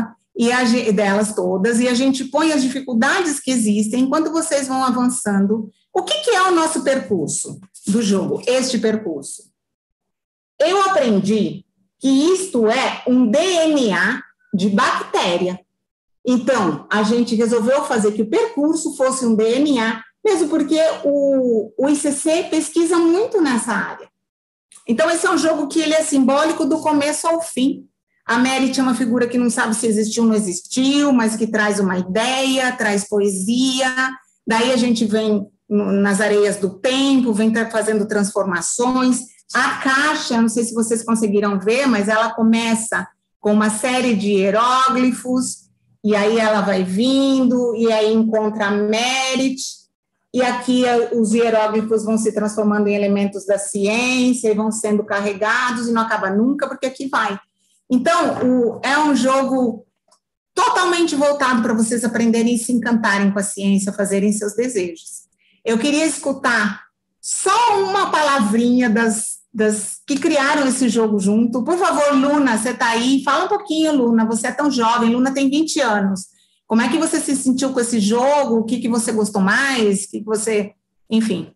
delas todas, e a gente põe as dificuldades que existem enquanto vocês vão avançando. O que é o nosso percurso do jogo, este percurso? Eu aprendi que isto é um DNA de bactéria. Então, a gente resolveu fazer que o percurso fosse um DNA, mesmo porque o ICC pesquisa muito nessa área. Então, esse é um jogo que ele é simbólico do começo ao fim. A Merit é uma figura que não sabe se existiu ou não existiu, mas que traz uma ideia, traz poesia. Daí a gente vem nas areias do tempo, vem fazendo transformações. A caixa, não sei se vocês conseguiram ver, mas ela começa com uma série de hieróglifos, e aí ela vai vindo, e aí encontra a Merit, e aqui os hieróglifos vão se transformando em elementos da ciência, e vão sendo carregados, e não acaba nunca, porque aqui vai. Então, é um jogo totalmente voltado para vocês aprenderem e se encantarem com a ciência, fazerem seus desejos. Eu queria escutar só uma palavrinha das que criaram esse jogo junto. Por favor, Luna, você está aí? Fala um pouquinho, Luna, você é tão jovem, Luna tem 20 anos. Como é que você se sentiu com esse jogo? O que você gostou mais? O que você... Enfim.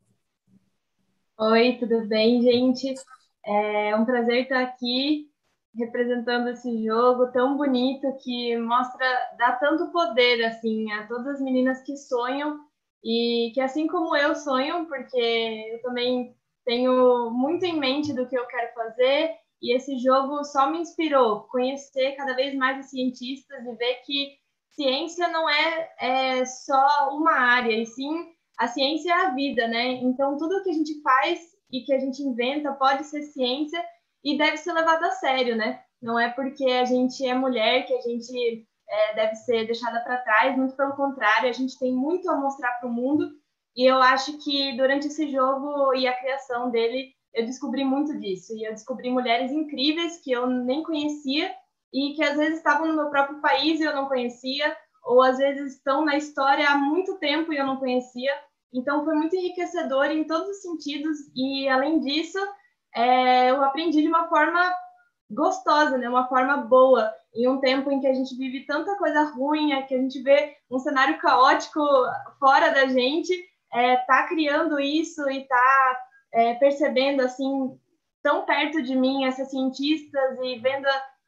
Oi, tudo bem, gente? É um prazer estar aqui representando esse jogo tão bonito que dá tanto poder, assim, a todas as meninas que sonham e que, assim como eu, sonham, porque eu também tenho muito em mente do que eu quero fazer, e esse jogo só me inspirou conhecer cada vez mais os cientistas e ver que ciência não é só uma área, e sim a ciência é a vida, né? Então, tudo que a gente faz e que a gente inventa pode ser ciência e deve ser levado a sério, né? Não é porque a gente é mulher que a gente deve ser deixada para trás, muito pelo contrário, a gente tem muito a mostrar para o mundo, e eu acho que durante esse jogo e a criação dele, eu descobri muito disso, e eu descobri mulheres incríveis que eu nem conhecia, e que às vezes estavam no meu próprio país e eu não conhecia, ou às vezes estão na história há muito tempo e eu não conhecia. Então foi muito enriquecedor em todos os sentidos, e além disso, eu aprendi de uma forma gostosa, né? Uma forma boa, em um tempo em que a gente vive tanta coisa ruim, que a gente vê um cenário caótico fora da gente, tá criando isso e tá percebendo, assim, tão perto de mim essas cientistas e vendo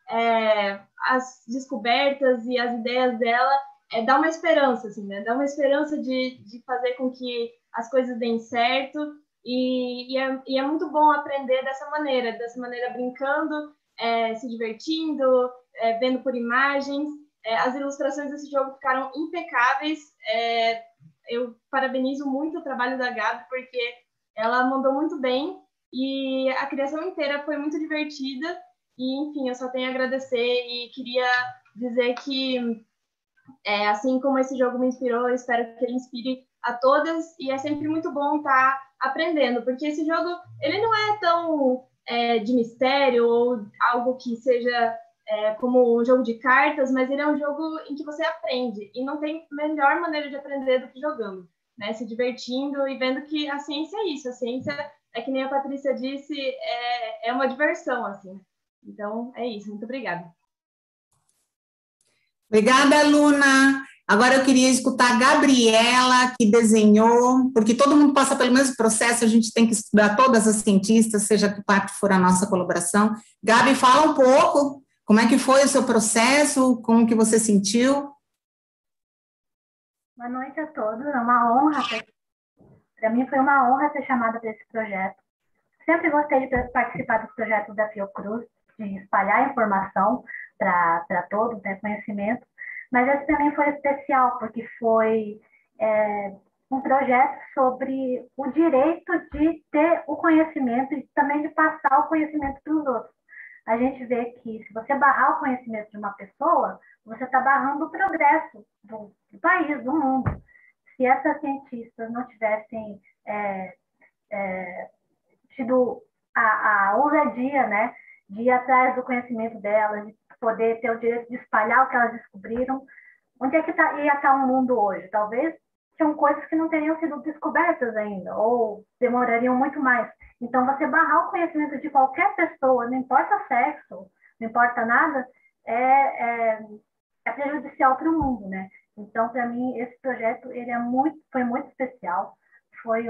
as descobertas e as ideias dela, dá uma esperança, assim, né? Dá uma esperança de fazer com que as coisas deem certo, e é muito bom aprender dessa maneira brincando, se divertindo, vendo por imagens. As ilustrações desse jogo ficaram impecáveis. Eu parabenizo muito o trabalho da Gabi, porque ela mandou muito bem, e a criação inteira foi muito divertida, e, enfim, eu só tenho a agradecer, e queria dizer que, assim como esse jogo me inspirou, eu espero que ele inspire a todas, e é sempre muito bom estar aprendendo, porque esse jogo, ele não é tão de mistério, ou algo que seja como um jogo de cartas, mas ele é um jogo em que você aprende, e não tem melhor maneira de aprender do que jogando, né? Se divertindo e vendo que a ciência é isso, a ciência é que nem a Patrícia disse, é uma diversão, assim. Então, é isso, muito obrigada. Obrigada, Luna. Agora eu queria escutar a Gabriela, que desenhou, porque todo mundo passa pelo mesmo processo, a gente tem que estudar todas as cientistas, seja que parte for a nossa colaboração. Gabi, fala um pouco, como é que foi o seu processo, como que você sentiu? Boa noite a todos, é uma honra, para mim foi uma honra ser chamada para esse projeto. Sempre gostei de participar dos projetos da Fiocruz, de espalhar informação para todos, né, conhecimento, mas esse também foi especial, porque foi um projeto sobre o direito de ter o conhecimento e também de passar o conhecimento para os outros. A gente vê que se você barrar o conhecimento de uma pessoa, você está barrando o progresso do país, do mundo. Se essas cientistas não tivessem tido a ousadia, né, de ir atrás do conhecimento delas, de poder ter o direito de espalhar o que elas descobriram, onde é que ia estar o mundo hoje? Talvez tinham coisas que não teriam sido descobertas ainda, ou demorariam muito mais. Então, você barrar o conhecimento de qualquer pessoa, não importa o sexo, não importa nada, é prejudicial para o mundo, né? Então, para mim, esse projeto ele foi muito especial, foi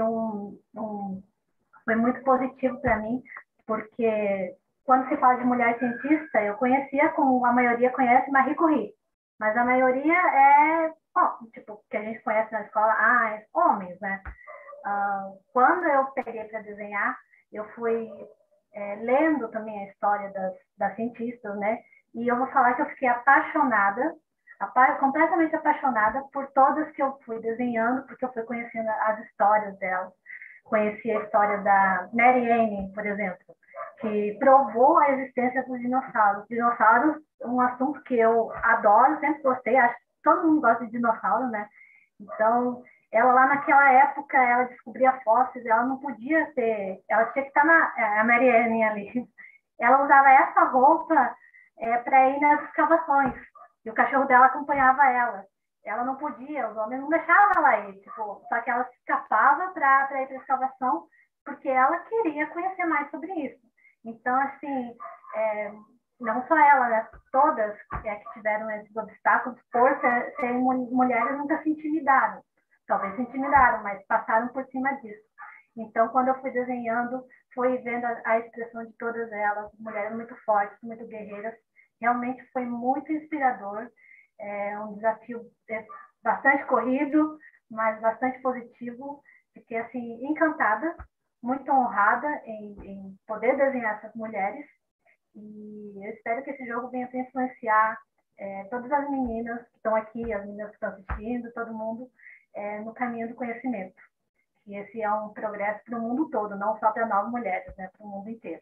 muito positivo para mim, porque quando se fala de mulher cientista, eu conhecia, como a maioria conhece, Marie Curie, mas a maioria que a gente conhece na escola, homens, né? Quando eu peguei para desenhar, eu fui lendo também a história das cientistas, né? E eu vou falar que eu fiquei apaixonada, completamente apaixonada por todas que eu fui desenhando, porque eu fui conhecendo as histórias delas. Conheci a história da Mary Anning, por exemplo, que provou a existência dos dinossauros. Dinossauros é um assunto que eu adoro, sempre gostei, acho que todo mundo gosta de dinossauro, né? Então, ela lá naquela época, ela descobria fósseis, ela não podia ter, ela tinha que estar a Mary Anning ali. Ela usava essa roupa para ir nas escavações, e o cachorro dela acompanhava ela. Ela não podia, os homens não deixavam ela ir, só que ela se escapava para ir para a escavação, porque ela queria conhecer mais sobre isso. Então, assim, não só ela, né? Todas que tiveram esses obstáculos, por serem mulheres, nunca se intimidaram. Talvez se intimidaram, mas passaram por cima disso. Então, quando eu fui desenhando, fui vendo a expressão de todas elas, mulheres muito fortes, muito guerreiras. Realmente foi muito inspirador. É um desafio bastante corrido, mas bastante positivo. Fiquei, assim, encantada, muito honrada em poder desenhar essas mulheres. E eu espero que esse jogo venha para influenciar todas as meninas que estão aqui, as meninas que estão assistindo, todo mundo, no caminho do conhecimento. E esse é um progresso para o mundo todo, não só para 9 mulheres, né, para o mundo inteiro.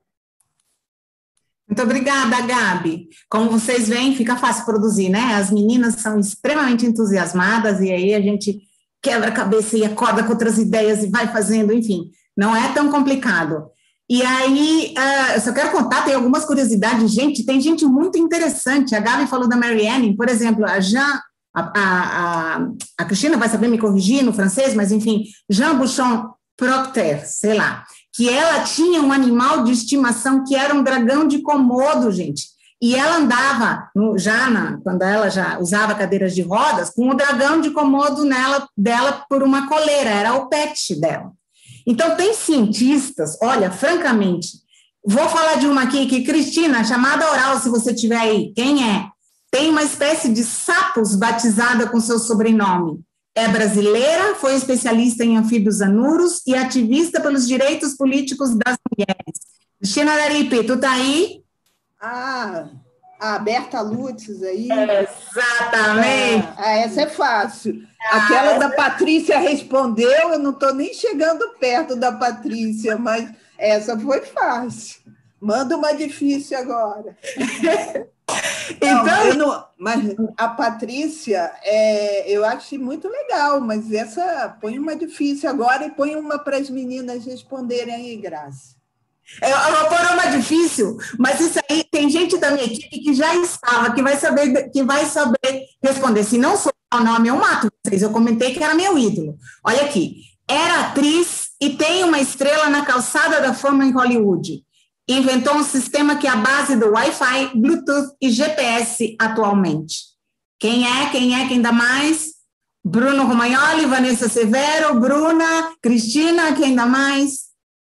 Muito obrigada, Gabi. Como vocês veem, fica fácil produzir, né? As meninas são extremamente entusiasmadas e aí a gente quebra a cabeça e acorda com outras ideias e vai fazendo, enfim, não é tão complicado. E aí, eu só quero contar, tem algumas curiosidades, gente, tem gente muito interessante. A Gabi falou da Mary Anning, por exemplo, a Cristina vai saber me corrigir no francês, mas enfim, Jean Bouchon Procter, sei lá, que ela tinha um animal de estimação que era um dragão de Komodo, gente, e ela andava, quando ela já usava cadeiras de rodas, com o dragão de Komodo dela por uma coleira, era o pet dela. Então, tem cientistas, olha, francamente, vou falar de uma aqui, que Cristina, chamada oral, se você tiver aí, quem é? Tem uma espécie de sapos batizada com seu sobrenome. É brasileira, foi especialista em anfíbios anuros e ativista pelos direitos políticos das mulheres. Cristina Laripe, tu tá aí? A Berta Lutz aí. Exatamente. Essa é fácil. Aquela da Patrícia respondeu, eu não estou nem chegando perto da Patrícia, mas essa foi fácil. Manda uma difícil agora. Mas a Patrícia, eu acho muito legal, mas essa põe uma difícil agora e põe uma para as meninas responderem aí, Graça. Eu vou pôr uma difícil, mas isso aí tem gente da minha equipe que já estava, que vai saber responder. Se não souber o nome, eu mato vocês. Eu comentei que era meu ídolo. Olha aqui. Era atriz e tem uma estrela na calçada da fama em Hollywood. Inventou um sistema que é a base do Wi-Fi, Bluetooth e GPS atualmente. Quem é? Quem dá mais? Bruno Romagnoli, Vanessa Severo, Bruna, Cristina, quem dá mais?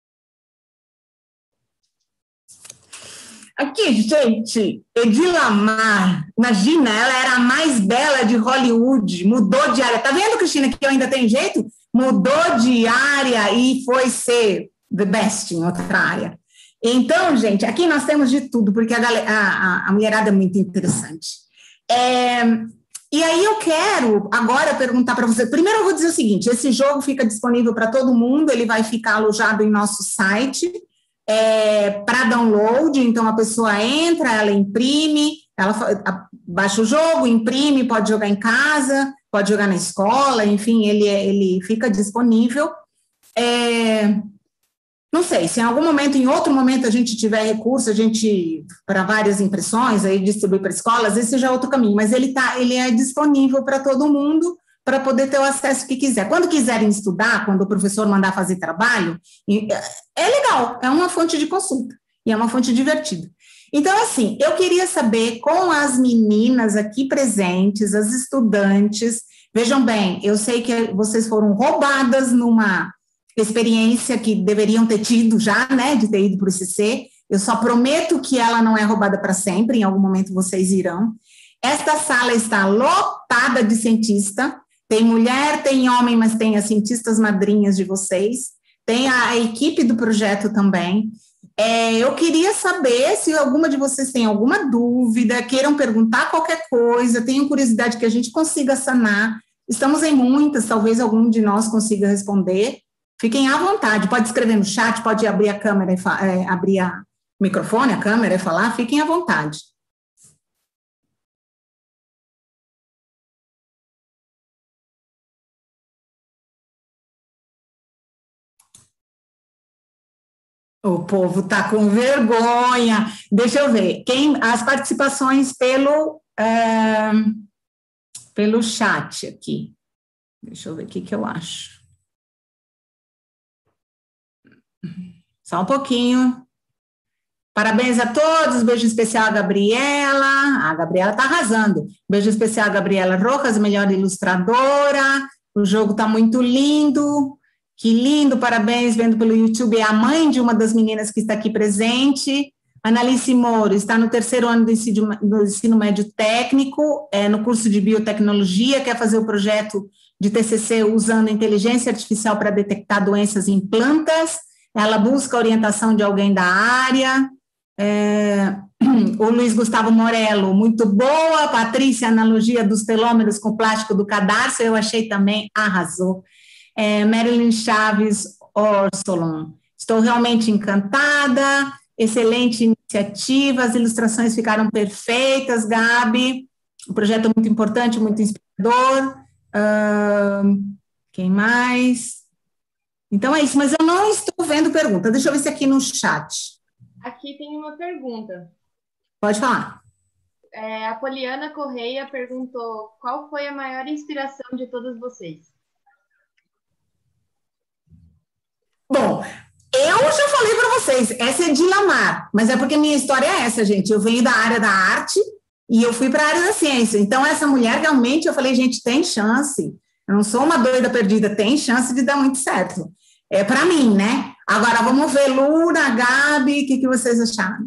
Aqui, gente, Edilamar, imagina, ela era a mais bela de Hollywood, mudou de área. Tá vendo, Cristina, que eu ainda tenho jeito? Mudou de área e foi ser the best em outra área. Então, gente, aqui nós temos de tudo, porque a mulherada é muito interessante. E aí eu quero agora perguntar para você. Primeiro eu vou dizer o seguinte, esse jogo fica disponível para todo mundo, ele vai ficar alojado em nosso site, para download, então a pessoa entra, ela imprime, ela baixa o jogo, imprime, pode jogar em casa, pode jogar na escola, enfim, ele fica disponível. Não sei, se em algum momento, em outro momento a gente tiver recurso, para várias impressões, aí distribuir para escolas, esse já é outro caminho, mas ele é disponível para todo mundo, para poder ter o acesso que quiser. Quando quiserem estudar, quando o professor mandar fazer trabalho, é legal, é uma fonte de consulta, e é uma fonte divertida. Então, assim, eu queria saber com as meninas aqui presentes, as estudantes, vejam bem, eu sei que vocês foram roubadas numa experiência que deveriam ter tido já, né, de ter ido para o ICC, eu só prometo que ela não é roubada para sempre, em algum momento vocês irão. Esta sala está lotada de cientista, tem mulher, tem homem, mas tem as cientistas madrinhas de vocês, tem a equipe do projeto também. Eu queria saber se alguma de vocês tem alguma dúvida, queiram perguntar qualquer coisa, tenham curiosidade que a gente consiga sanar. Estamos em muitas, talvez algum de nós consiga responder. Fiquem à vontade, pode escrever no chat, pode abrir a câmera, abrir o microfone, a câmera e falar, fiquem à vontade. O povo está com vergonha. Deixa eu ver. As participações pelo chat aqui. Deixa eu ver o que eu acho. Só um pouquinho. Parabéns a todos. Beijo especial a Gabriela. A Gabriela está arrasando. Beijo especial a Gabriela Rojas, melhor ilustradora. O jogo está muito lindo. Que lindo, parabéns, vendo pelo YouTube, é a mãe de uma das meninas que está aqui presente, Analice Moro, está no 3º ano do ensino médio técnico, no curso de biotecnologia, quer fazer o projeto de TCC usando inteligência artificial para detectar doenças em plantas, ela busca a orientação de alguém da área, o Luiz Gustavo Morello, muito boa, Patrícia, analogia dos telômeros com plástico do cadarço, eu achei também, arrasou. Marilyn Chaves Orsolon, estou realmente encantada, excelente iniciativa, as ilustrações ficaram perfeitas, Gabi, o projeto é muito importante, muito inspirador, quem mais? Então é isso, mas eu não estou vendo pergunta, deixa eu ver se aqui no chat. Aqui tem uma pergunta. Pode falar. A Poliana Correia perguntou, qual foi a maior inspiração de todas vocês? Bom, eu já falei para vocês, essa é de Lamar, mas é porque minha história é essa, gente. Eu venho da área da arte e eu fui para a área da ciência. Então, essa mulher, realmente, eu falei, gente, tem chance. Eu não sou uma doida perdida, tem chance de dar muito certo. É para mim, né? Agora, vamos ver, Luna, Gabi, o que vocês acharam?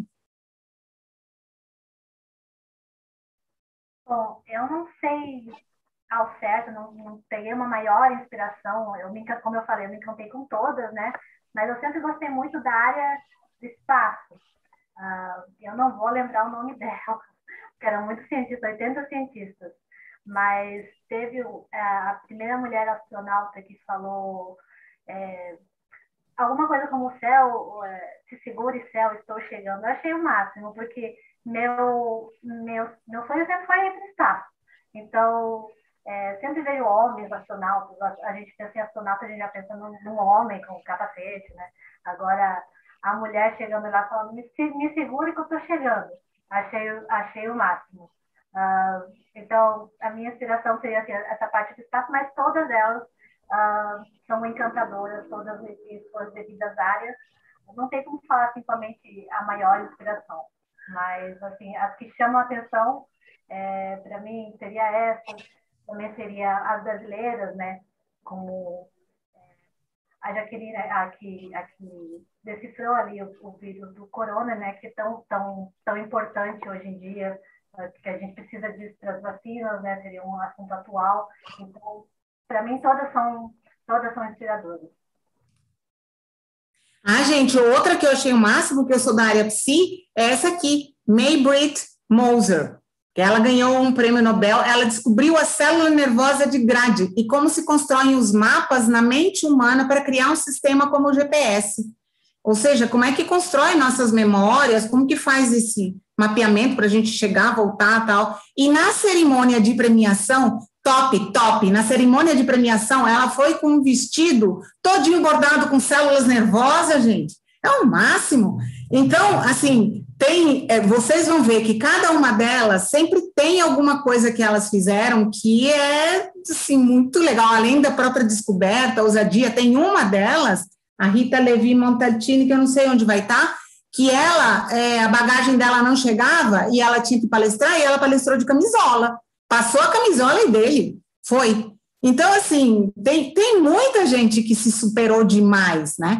Bom, eu não sei ao certo, não peguei uma maior inspiração, como eu falei, eu me encantei com todas, né? Mas eu sempre gostei muito da área de espaço. Eu não vou lembrar o nome dela, porque eram muitos cientistas, 80 cientistas, mas teve a primeira mulher astronauta que falou alguma coisa como o céu, se segure céu, estou chegando. Eu achei o máximo, porque meu sonho sempre foi ir para o espaço. Então, sempre veio homens astronautas, a gente pensa em astronauta, a gente já pensa num homem com capacete, né? Agora, a mulher chegando lá falando, me segure que eu estou chegando. Achei o máximo. Então, a minha inspiração seria assim, essa parte do espaço, mas todas elas são encantadoras, todas em suas devidas áreas. Não tem como falar assim, somente a maior inspiração, mas assim, as que chamam a atenção, para mim, seria essa, também seria as brasileiras, né? Como a Jaqueline, a que decifrou ali o vírus do corona, né? Que é tão importante hoje em dia, que a gente precisa disso para as vacinas, né? Seria um assunto atual. Então, para mim, todas são inspiradoras. Gente, outra que eu achei o máximo, que eu sou da área psi, é essa aqui, Maybrit Moser, que ela ganhou um prêmio Nobel, ela descobriu a célula nervosa de Grady e como se constroem os mapas na mente humana para criar um sistema como o GPS. Ou seja, como é que constrói nossas memórias, como que faz esse mapeamento para a gente chegar, voltar, tal. E na cerimônia de premiação, top, na cerimônia de premiação, ela foi com um vestido todinho bordado com células nervosas, gente. É o máximo. Então, assim, vocês vão ver que cada uma delas sempre tem alguma coisa que elas fizeram que é, assim, muito legal. Além da própria descoberta, ousadia, tem uma delas, a Rita Levi Montalcini, que eu não sei onde vai estar, que a bagagem dela não chegava e ela tinha que palestrar, e ela palestrou de camisola. Passou a camisola e dele, foi. Então, assim, tem muita gente que se superou demais, né?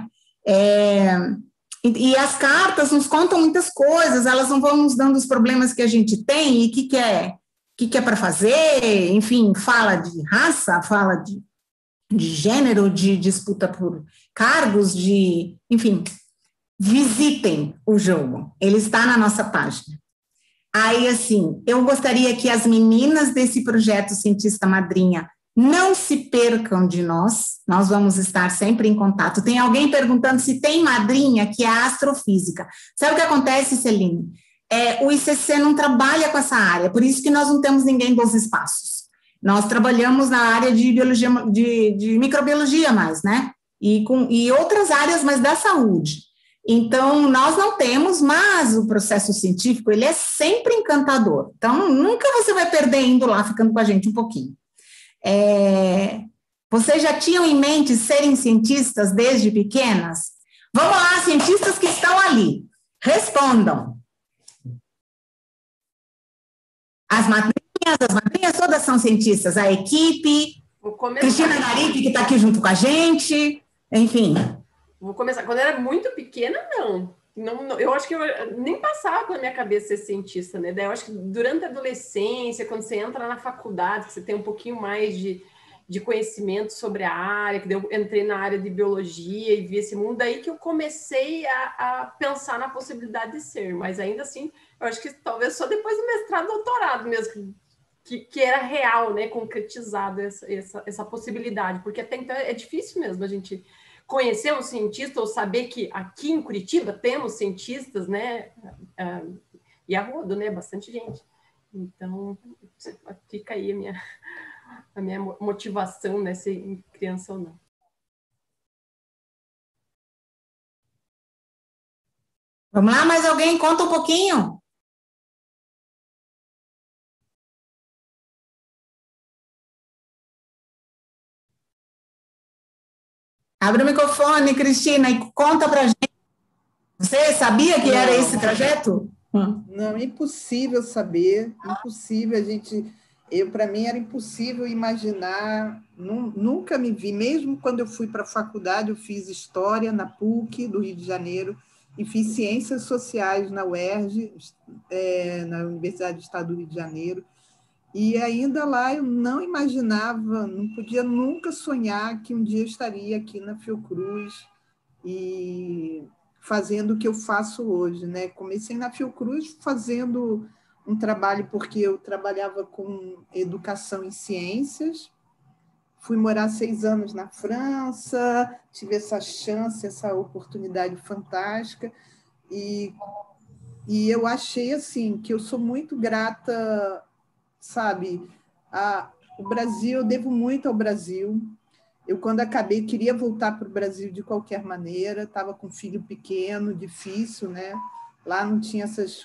E as cartas nos contam muitas coisas, elas não vão nos dando os problemas que a gente tem e o que é para fazer, enfim, fala de raça, fala de gênero, de disputa por cargos, enfim, visitem o jogo, ele está na nossa página. Aí, assim, eu gostaria que as meninas desse projeto Cientista Madrinha não se percam de nós vamos estar sempre em contato. Tem alguém perguntando se tem madrinha, que é a astrofísica. Sabe o que acontece, Celine? O ICC não trabalha com essa área, por isso que nós não temos ninguém dos espaços. Nós trabalhamos na área de biologia, de microbiologia mais, né? E outras áreas, mas da saúde. Então, nós não temos, mas o processo científico, ele é sempre encantador. Então, nunca você vai perder indo lá, ficando com a gente um pouquinho. Vocês já tinham em mente serem cientistas desde pequenas? Vamos lá, cientistas que estão ali, respondam. As madrinhas todas são cientistas, a equipe, Cristina Garipe, que está aqui junto com a gente, enfim. Vou começar. Quando eu era muito pequena, não, eu acho que eu nem passava pela minha cabeça ser cientista, né? Daí eu acho que durante a adolescência, quando você entra na faculdade, que você tem um pouquinho mais de conhecimento sobre a área, que eu entrei na área de biologia e vi esse mundo, daí que eu comecei a pensar na possibilidade de ser, mas ainda assim, eu acho que talvez só depois do mestrado, doutorado mesmo, que era real, né? Concretizado essa possibilidade, porque até então é difícil mesmo a gente conhecer um cientista ou saber que aqui em Curitiba temos cientistas, né? E a rodo, né? Bastante gente. Então, fica aí a minha motivação, né? Ser criança ou não. Vamos lá, mais alguém? Conta um pouquinho. Abre o microfone, Cristina, e conta para a gente. Você sabia que era esse trajeto? Não, é impossível saber, impossível. Para mim era impossível imaginar, nunca me vi, mesmo quando eu fui para a faculdade, eu fiz História na PUC do Rio de Janeiro e fiz Ciências Sociais na UERJ, na Universidade do Estado do Rio de Janeiro. E ainda lá eu não imaginava, não podia nunca sonhar que um dia eu estaria aqui na Fiocruz e fazendo o que eu faço hoje, né? Comecei na Fiocruz fazendo um trabalho porque eu trabalhava com educação em ciências, fui morar 6 anos na França, tive essa chance, essa oportunidade fantástica e eu achei assim que eu sou muito grata, sabe, o Brasil, eu devo muito ao Brasil. Eu, quando acabei, queria voltar para o Brasil de qualquer maneira, estava com um filho pequeno, difícil, né? Lá não tinha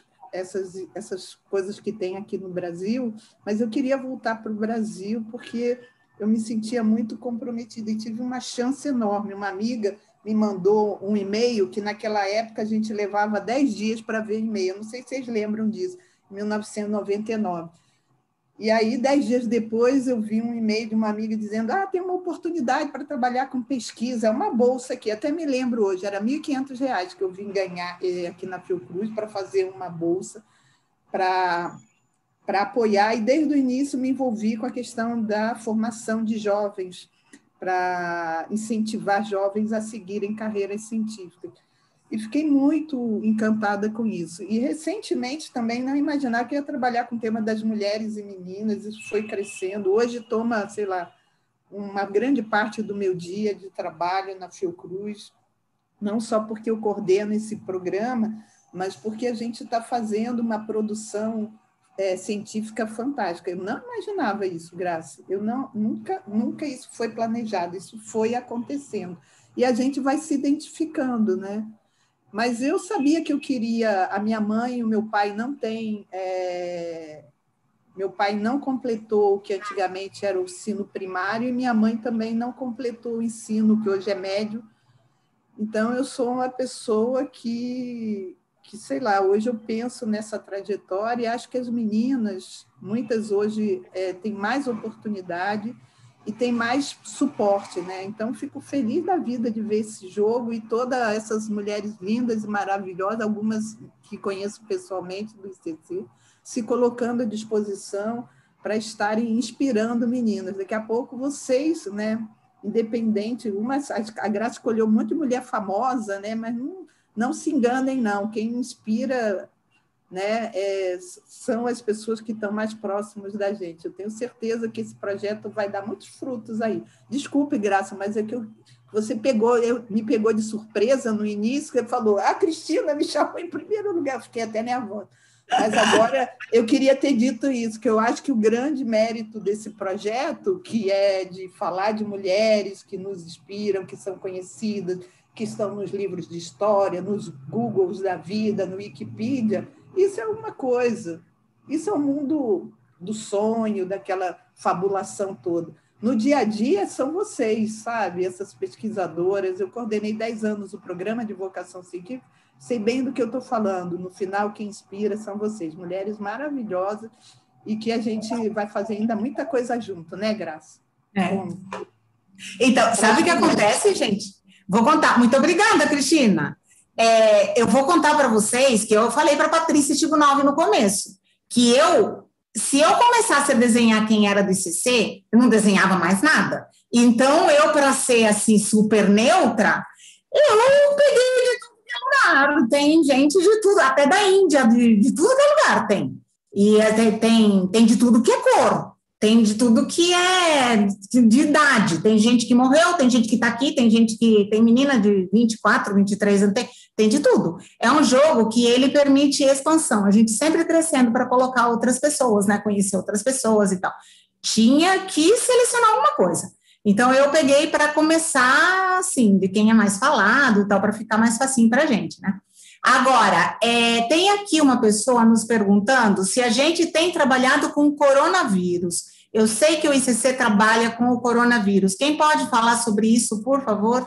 essas coisas que tem aqui no Brasil, mas eu queria voltar para o Brasil porque eu me sentia muito comprometida e tive uma chance enorme. Uma amiga me mandou um e-mail que, naquela época, a gente levava 10 dias para ver e-mail. Não sei se vocês lembram disso, em 1999. E aí, 10 dias depois, eu vi um e-mail de uma amiga dizendo: tem uma oportunidade para trabalhar com pesquisa, é uma bolsa aqui, até me lembro hoje, era R$ 1.500 que eu vim ganhar aqui na Fiocruz para fazer uma bolsa para apoiar, e desde o início me envolvi com a questão da formação de jovens, para incentivar jovens a seguirem carreiras científicas. E fiquei muito encantada com isso. E, recentemente, também não imaginava que ia trabalhar com o tema das mulheres e meninas, isso foi crescendo. Hoje toma, sei lá, uma grande parte do meu dia de trabalho na Fiocruz, não só porque eu coordeno esse programa, mas porque a gente está fazendo uma produção científica fantástica. Eu não imaginava isso, Graça. Nunca isso foi planejado, isso foi acontecendo. E a gente vai se identificando, né? Mas eu sabia que eu queria... A minha mãe e o meu pai não têm... Meu pai não completou o que antigamente era o ensino primário e minha mãe também não completou o ensino, que hoje é médio. Então, eu sou uma pessoa que, sei lá, hoje eu penso nessa trajetória e acho que as meninas, muitas hoje, têm mais oportunidade e tem mais suporte, né? Então, fico feliz da vida de ver esse jogo e todas essas mulheres lindas e maravilhosas, algumas que conheço pessoalmente do ICC, se colocando à disposição para estarem inspirando meninas. Daqui a pouco vocês, né? Independente, a Graça escolheu um monte de mulher famosa, né? Mas não se enganem, não. Quem inspira, né, são as pessoas que estão mais próximas da gente. Eu tenho certeza que esse projeto vai dar muitos frutos aí. Desculpe, Graça, mas é que você me pegou de surpresa no início, que falou: a Cristina me chamou em primeiro lugar, fiquei até nervosa. Mas agora eu queria ter dito isso, que eu acho que o grande mérito desse projeto, que é de falar de mulheres que nos inspiram, que são conhecidas, que estão nos livros de história, nos Googles da vida, no Wikipedia, isso é uma coisa. Isso é o mundo do sonho, daquela fabulação toda. No dia a dia, são vocês, sabe? Essas pesquisadoras. Eu coordenei 10 anos o programa de vocação científica, sei bem do que eu estou falando. No final, quem inspira são vocês, mulheres maravilhosas, e que a gente vai fazer ainda muita coisa junto, né, Graça? Então, sabe o que acontece, gente? Vou contar. Muito obrigada, Cristina. Eu vou contar para vocês que eu falei para a Patrícia Tigunov no começo, que se eu começasse a desenhar quem era do ICC, eu não desenhava mais nada. Então, para ser assim, super neutra, eu peguei de tudo que é lugar. Tem gente de tudo, até da Índia, de tudo que é lugar tem. E tem de tudo que é cor. Tem de tudo que é de idade. Tem gente que morreu, tem gente que está aqui, tem gente que... Tem menina de 24, 23 anos, tem de tudo. É um jogo que ele permite expansão. A gente sempre crescendo para colocar outras pessoas, né? Conhecer outras pessoas e tal. Tinha que selecionar alguma coisa. Então, eu peguei para começar, assim, de quem é mais falado e tal, para ficar mais facinho para a gente, né? Agora, tem aqui uma pessoa nos perguntando se a gente tem trabalhado com o coronavírus. Eu sei que o ICC trabalha com o coronavírus. Quem pode falar sobre isso, por favor?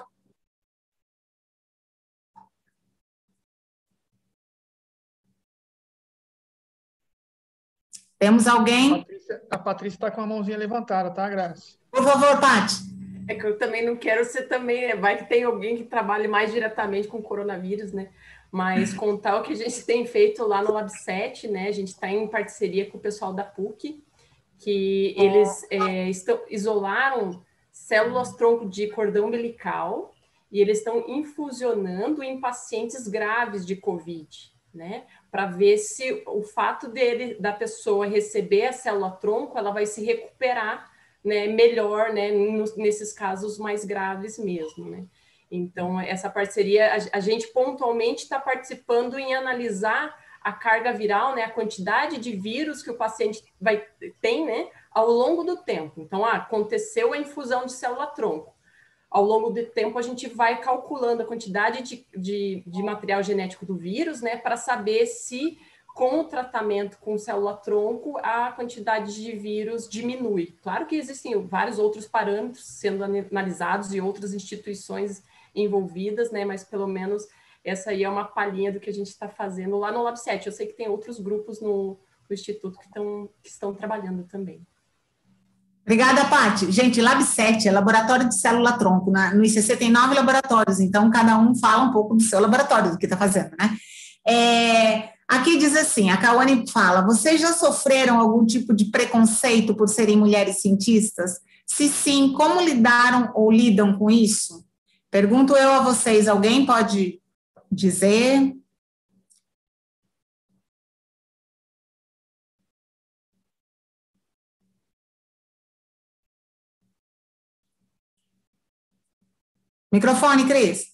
Temos alguém? A Patrícia está com a mãozinha levantada, tá, Graça? Por favor, Paty. É que eu também não quero ser também... Vai que tem alguém que trabalhe mais diretamente com o coronavírus, né? Mas contar o que a gente tem feito lá no Lab7, né? A gente está em parceria com o pessoal da PUC, que eles isolaram células-tronco de cordão umbilical e eles estão infusionando em pacientes graves de COVID, né? Para ver se o fato da pessoa receber a célula-tronco, ela vai se recuperar, né, melhor, né, nesses casos mais graves mesmo, né? Então, essa parceria, a gente pontualmente está participando em analisar a carga viral, né, a quantidade de vírus que o paciente tem, né, ao longo do tempo. Então, aconteceu a infusão de célula-tronco. ao longo do tempo, a gente vai calculando a quantidade de material genético do vírus, né, para saber se, com o tratamento com célula-tronco, a quantidade de vírus diminui. Claro que existem vários outros parâmetros sendo analisados e outras instituições envolvidas, né, mas pelo menos essa aí é uma palhinha do que a gente está fazendo lá no Lab7. Eu sei que tem outros grupos no Instituto que estão trabalhando também. Obrigada, Paty. Gente, Lab7 é Laboratório de Célula-Tronco. No ICC tem 9 laboratórios, então cada um fala um pouco do seu laboratório, do que está fazendo, né? Aqui diz assim, a Cauane fala, vocês já sofreram algum tipo de preconceito por serem mulheres cientistas? Se sim, como lidaram ou lidam com isso? Pergunto eu a vocês, alguém pode dizer? Microfone, Cris.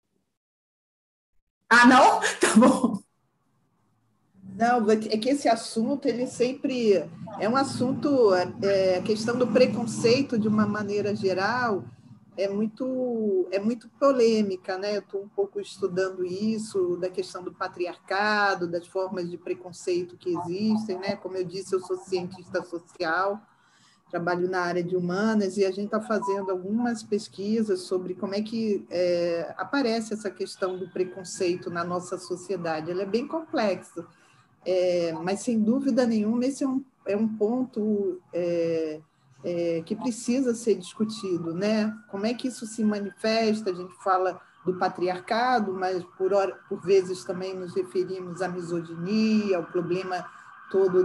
Ah, não? Tá bom. Não, é que esse assunto, ele sempre é um assunto, a questão do preconceito, de uma maneira geral, é muito polêmica, né? Eu estou um pouco estudando isso, da questão do patriarcado, das formas de preconceito que existem, né? Como eu disse, eu sou cientista social, trabalho na área de humanas, e a gente está fazendo algumas pesquisas sobre como é que aparece essa questão do preconceito na nossa sociedade. Ela é bem complexa. Mas, sem dúvida nenhuma, esse é um ponto que precisa ser discutido, né? Como é que isso se manifesta? A gente fala do patriarcado, mas, por vezes, também nos referimos à misoginia, ao problema todo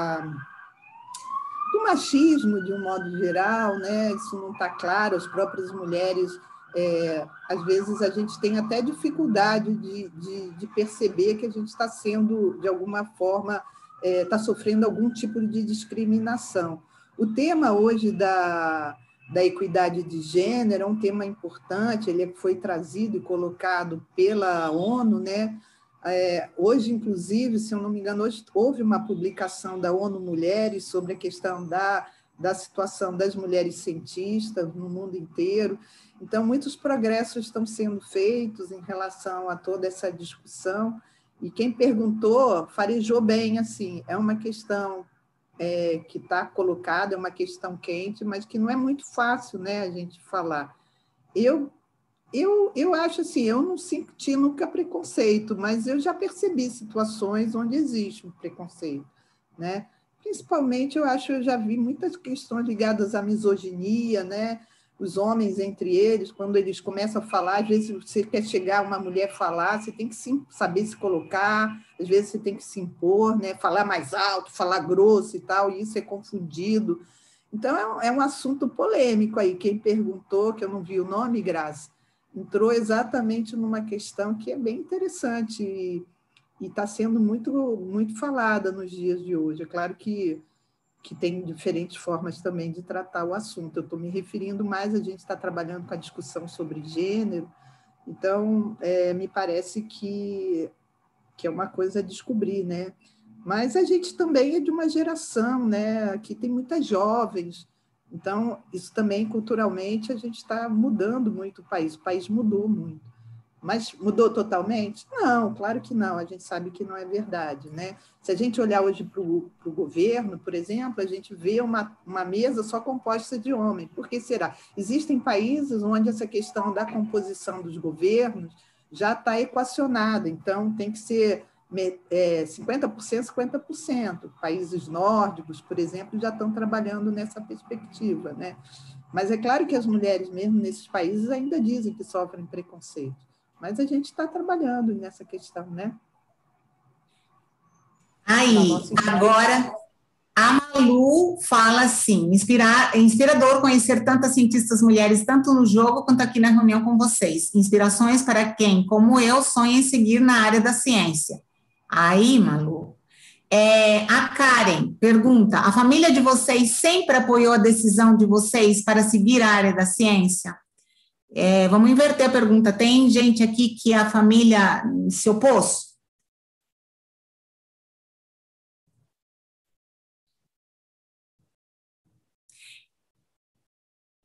do machismo, de um modo geral, né? Isso não está claro, as próprias mulheres... às vezes a gente tem até dificuldade de perceber que a gente está sendo, de alguma forma, está sofrendo algum tipo de discriminação. O tema hoje da equidade de gênero é um tema importante, ele foi trazido e colocado pela ONU, né? Hoje, inclusive, se eu não me engano, hoje houve uma publicação da ONU Mulheres sobre a questão da situação das mulheres cientistas no mundo inteiro. Então, muitos progressos estão sendo feitos em relação a toda essa discussão, e quem perguntou farejou bem, assim, é uma questão que está colocada, é uma questão quente, mas que não é muito fácil, né, a gente falar. Eu acho assim, eu não senti nunca preconceito, mas eu já percebi situações onde existe um preconceito, né? Principalmente, eu já vi muitas questões ligadas à misoginia, né? Os homens entre eles, quando eles começam a falar, às vezes você quer chegar uma mulher falar, você tem que saber se colocar, às vezes você tem que se impor, né? Falar mais alto, falar grosso e tal, e isso é confundido. Então, é um assunto polêmico aí. Quem perguntou, que eu não vi o nome, Graça, entrou exatamente numa questão que é bem interessante e está sendo muito, muito falada nos dias de hoje. É claro que tem diferentes formas também de tratar o assunto. Eu estou me referindo mais, a gente está trabalhando com a discussão sobre gênero, então, me parece que é uma coisa a descobrir, né? Mas a gente também é de uma geração, né? Aqui tem muitas jovens, então, isso também, culturalmente, a gente está mudando muito o país mudou muito. Mas mudou totalmente? Não, claro que não, a gente sabe que não é verdade, né? Se a gente olhar hoje para o governo, por exemplo, a gente vê uma mesa só composta de homens. Por que será? Existem países onde essa questão da composição dos governos já está equacionada, então tem que ser 50%, 50%. Países nórdicos, por exemplo, já estão trabalhando nessa perspectiva, né? Mas é claro que as mulheres, mesmo nesses países, ainda dizem que sofrem preconceito. Mas a gente está trabalhando nessa questão, né? Aí, agora, a Malu fala assim, inspirador conhecer tantas cientistas mulheres, tanto no jogo quanto aqui na reunião com vocês. Inspirações para quem, como eu, sonha em seguir na área da ciência. Aí, Malu, a Karen pergunta, a família de vocês sempre apoiou a decisão de vocês para seguir a área da ciência? Vamos inverter a pergunta. Tem gente aqui que a família se opôs?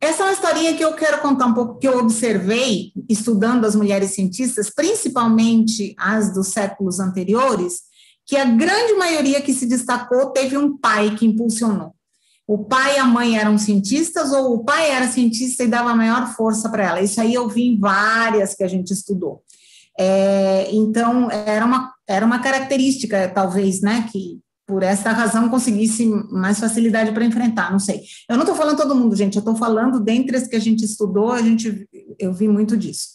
Essa é uma historinha que eu quero contar um pouco, que eu observei estudando as mulheres cientistas, principalmente as dos séculos anteriores, que a grande maioria que se destacou teve um pai que impulsionou. O pai e a mãe eram cientistas, ou o pai era cientista e dava maior força para ela. Isso aí eu vi em várias que a gente estudou. Então, era uma característica, talvez, né, que por essa razão conseguisse mais facilidade para enfrentar, não sei. Eu não estou falando todo mundo, gente, eu estou falando dentre as que a gente estudou, eu vi muito disso.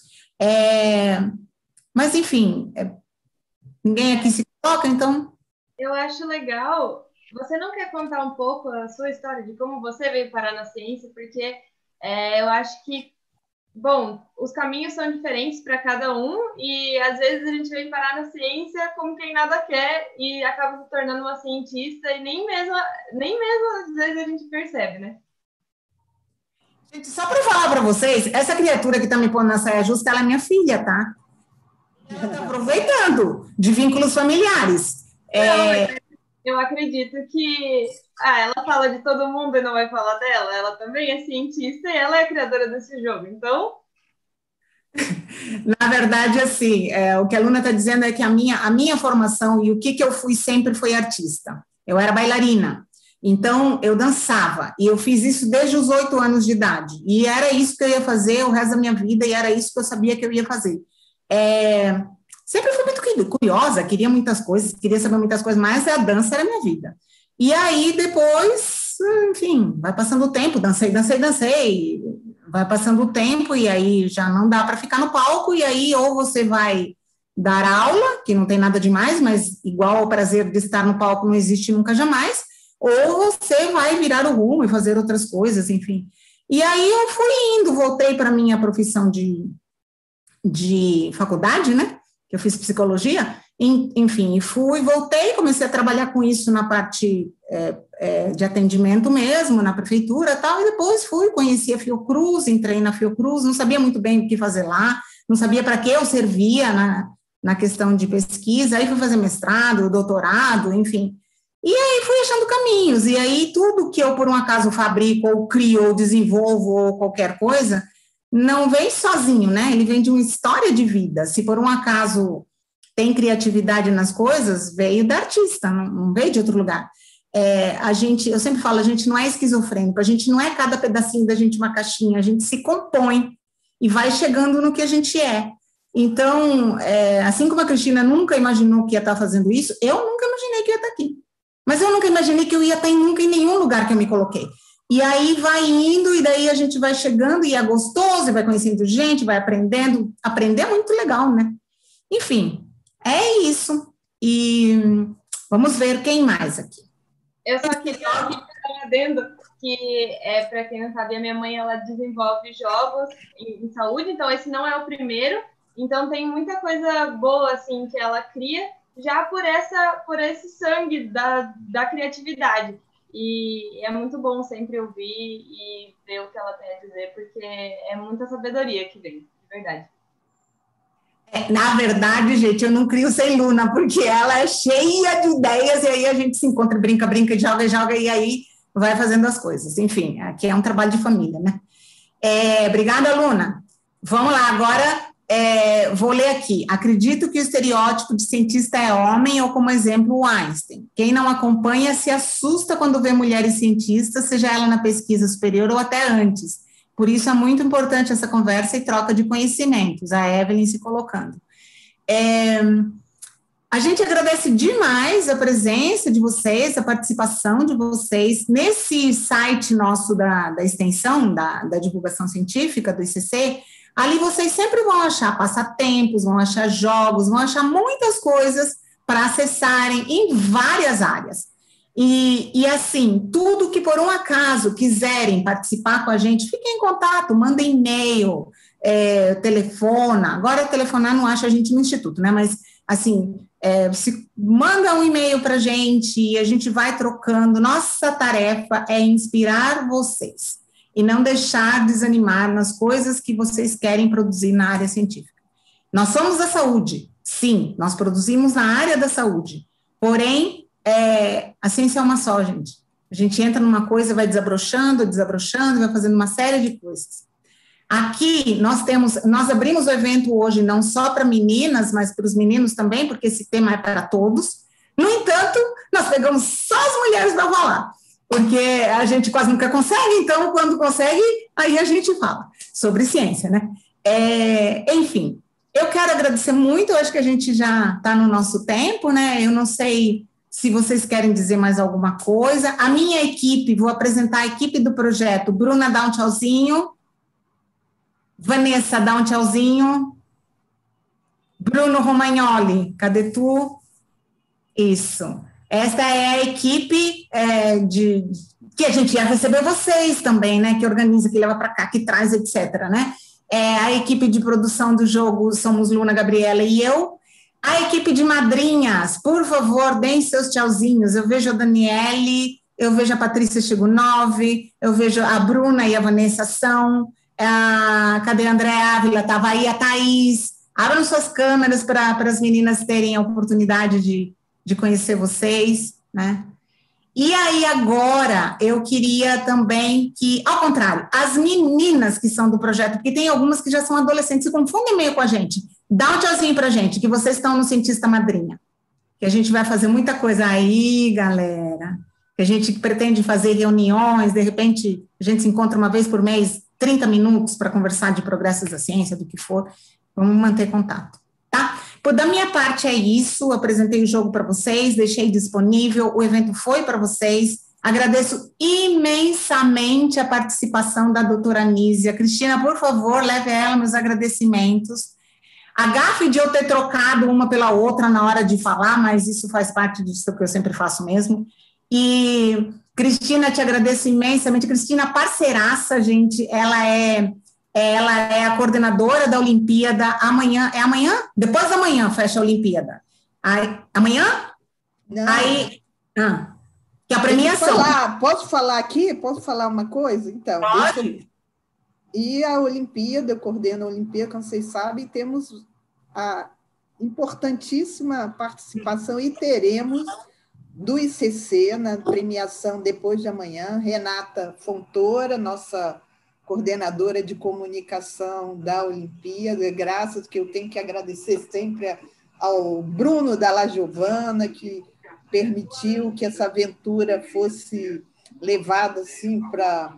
Mas, enfim, ninguém aqui se toca, então... Eu acho legal. Você não quer contar um pouco a sua história de como você veio parar na ciência? Porque eu acho que, bom, os caminhos são diferentes para cada um e às vezes a gente vem parar na ciência como quem nada quer e acaba se tornando uma cientista e nem mesmo às vezes a gente percebe, né? Gente, só para falar para vocês, essa criatura que está me pondo na saia justa, ela é minha filha, tá? Ela está aproveitando de vínculos familiares. Eu acredito que ela fala de todo mundo e não vai falar dela. Ela também é cientista e ela é a criadora desse jogo. Então, na verdade, assim, o que a Luna está dizendo é que a minha formação e o que eu fui sempre foi artista. Eu era bailarina, então eu dançava e eu fiz isso desde os 8 anos de idade. E era isso que eu ia fazer o resto da minha vida e era isso que eu sabia que eu ia fazer. Sempre fui muito curiosa, queria muitas coisas, queria saber muitas coisas, mas a dança era a minha vida. E aí, depois, enfim, vai passando o tempo, dancei, vai passando o tempo, e aí já não dá para ficar no palco, e aí ou você vai dar aula, que não tem nada demais, mas igual ao prazer de estar no palco não existe nunca jamais, ou você vai virar o rumo e fazer outras coisas, enfim. E aí eu fui indo, voltei para a minha profissão de faculdade, né? Eu fiz psicologia, enfim, voltei, comecei a trabalhar com isso na parte de atendimento mesmo, na prefeitura e tal, e depois conheci a Fiocruz, entrei na Fiocruz, não sabia muito bem o que fazer lá, não sabia para que eu servia na questão de pesquisa, aí fui fazer mestrado, doutorado, enfim, e aí fui achando caminhos, e aí tudo que eu, por um acaso, fabrico, ou crio, ou desenvolvo, ou qualquer coisa, não vem sozinho, né? Ele vem de uma história de vida. Se por um acaso tem criatividade nas coisas, veio da artista, não veio de outro lugar. Eu sempre falo, a gente não é esquizofrênico, a gente não é cada pedacinho da gente uma caixinha, a gente se compõe e vai chegando no que a gente é. Então, assim como a Cristina nunca imaginou que ia estar fazendo isso, eu nunca imaginei que ia estar aqui. Mas eu nunca imaginei que eu ia estar nunca em nenhum lugar que eu me coloquei. E aí vai indo, e daí a gente vai chegando, e é gostoso, e vai conhecendo gente, vai aprendendo. Aprender é muito legal, né? Enfim, é isso. E vamos ver quem mais aqui. Eu só queria um adendo, que para quem não sabe, a minha mãe ela desenvolve jogos em saúde, então esse não é o primeiro. Então tem muita coisa boa assim que ela cria, já por esse sangue da criatividade. E é muito bom sempre ouvir e ver o que ela tem a dizer, porque é muita sabedoria que vem, de verdade. Na verdade, gente, eu não crio sem Luna, porque ela é cheia de ideias, e aí a gente se encontra, brinca, joga, e aí vai fazendo as coisas. Enfim, aqui é um trabalho de família, né? Obrigada, Luna. Vamos lá, agora vou ler aqui. Acredito que o estereótipo de cientista é homem, ou como exemplo, o Einstein. Quem não acompanha se assusta quando vê mulheres cientistas, seja ela na pesquisa superior ou até antes. Por isso é muito importante essa conversa e troca de conhecimentos. A Evelyn se colocando. A gente agradece demais a presença de vocês, a participação de vocês nesse site nosso da extensão, da divulgação científica, do ICC. Ali vocês sempre vão achar passatempos, vão achar jogos, vão achar muitas coisas para acessarem em várias áreas. E assim, tudo que por um acaso quiserem participar com a gente, fiquem em contato, mandem e-mail, telefona. Agora, telefonar não acha a gente no Instituto, né? Mas, assim, se manda um e-mail para a gente e a gente vai trocando. Nossa tarefa é inspirar vocês e não deixar desanimar nas coisas que vocês querem produzir na área científica. Nós somos da saúde, sim, nós produzimos na área da saúde, porém, a ciência é uma só, gente. A gente entra numa coisa, vai desabrochando, vai fazendo uma série de coisas. Aqui nós abrimos o evento hoje não só para meninas, mas para os meninos também, porque esse tema é para todos. No entanto, nós pegamos só as mulheres para falar, porque a gente quase nunca consegue, então, quando consegue, aí a gente fala sobre ciência, né? Enfim, eu quero agradecer muito, eu acho que a gente já está no nosso tempo, né? Eu não sei se vocês querem dizer mais alguma coisa. A minha equipe, vou apresentar a equipe do projeto. Bruna, dá um tchauzinho. Vanessa, dá um tchauzinho. Bruno Romagnoli, cadê tu? Isso. Esta é a equipe que a gente ia receber vocês também, né? Que organiza, que leva para cá, que traz, etc., né? A equipe de produção do jogo somos Luna, Gabriela e eu. A equipe de madrinhas, por favor, deem seus tchauzinhos. Eu vejo a Daniele, eu vejo a Patrícia Chigunov, eu vejo a Bruna e a Vanessa são... cadê a André Ávila? Estava aí a Thaís. Abram suas câmeras para as meninas terem a oportunidade de conhecer vocês, né? E aí, agora, eu queria também que, ao contrário, as meninas que são do projeto, porque tem algumas que já são adolescentes, se confundem meio com a gente, dá um tchauzinho para a gente, que vocês estão no Cientista Madrinha, que a gente vai fazer muita coisa aí, galera, que a gente pretende fazer reuniões, de repente, a gente se encontra uma vez por mês, 30 minutos para conversar de progressos da ciência, do que for, vamos manter contato, tá? Da minha parte é isso, apresentei o jogo para vocês, deixei disponível, o evento foi para vocês, agradeço imensamente a participação da doutora Anísia. Cristina, por favor, leve a ela meus agradecimentos. A gafe de eu ter trocado uma pela outra na hora de falar, mas isso faz parte disso que eu sempre faço mesmo. E, Cristina, te agradeço imensamente. Cristina, parceiraça, gente, ela é a coordenadora da Olimpíada. Amanhã, é amanhã? Depois da manhã fecha a Olimpíada. Amanhã? Não. Aí, que a premiação. Posso falar aqui? Posso falar uma coisa? Então, pode. E a Olimpíada, eu coordeno a Olimpíada, como vocês sabem, temos a importantíssima participação e teremos do ICC na premiação depois de amanhã, Renata Fontoura, nossa coordenadora de comunicação da Olimpíada, graças que eu tenho que agradecer sempre ao Bruno Dalla Giovanna, que permitiu que essa aventura fosse levada assim, para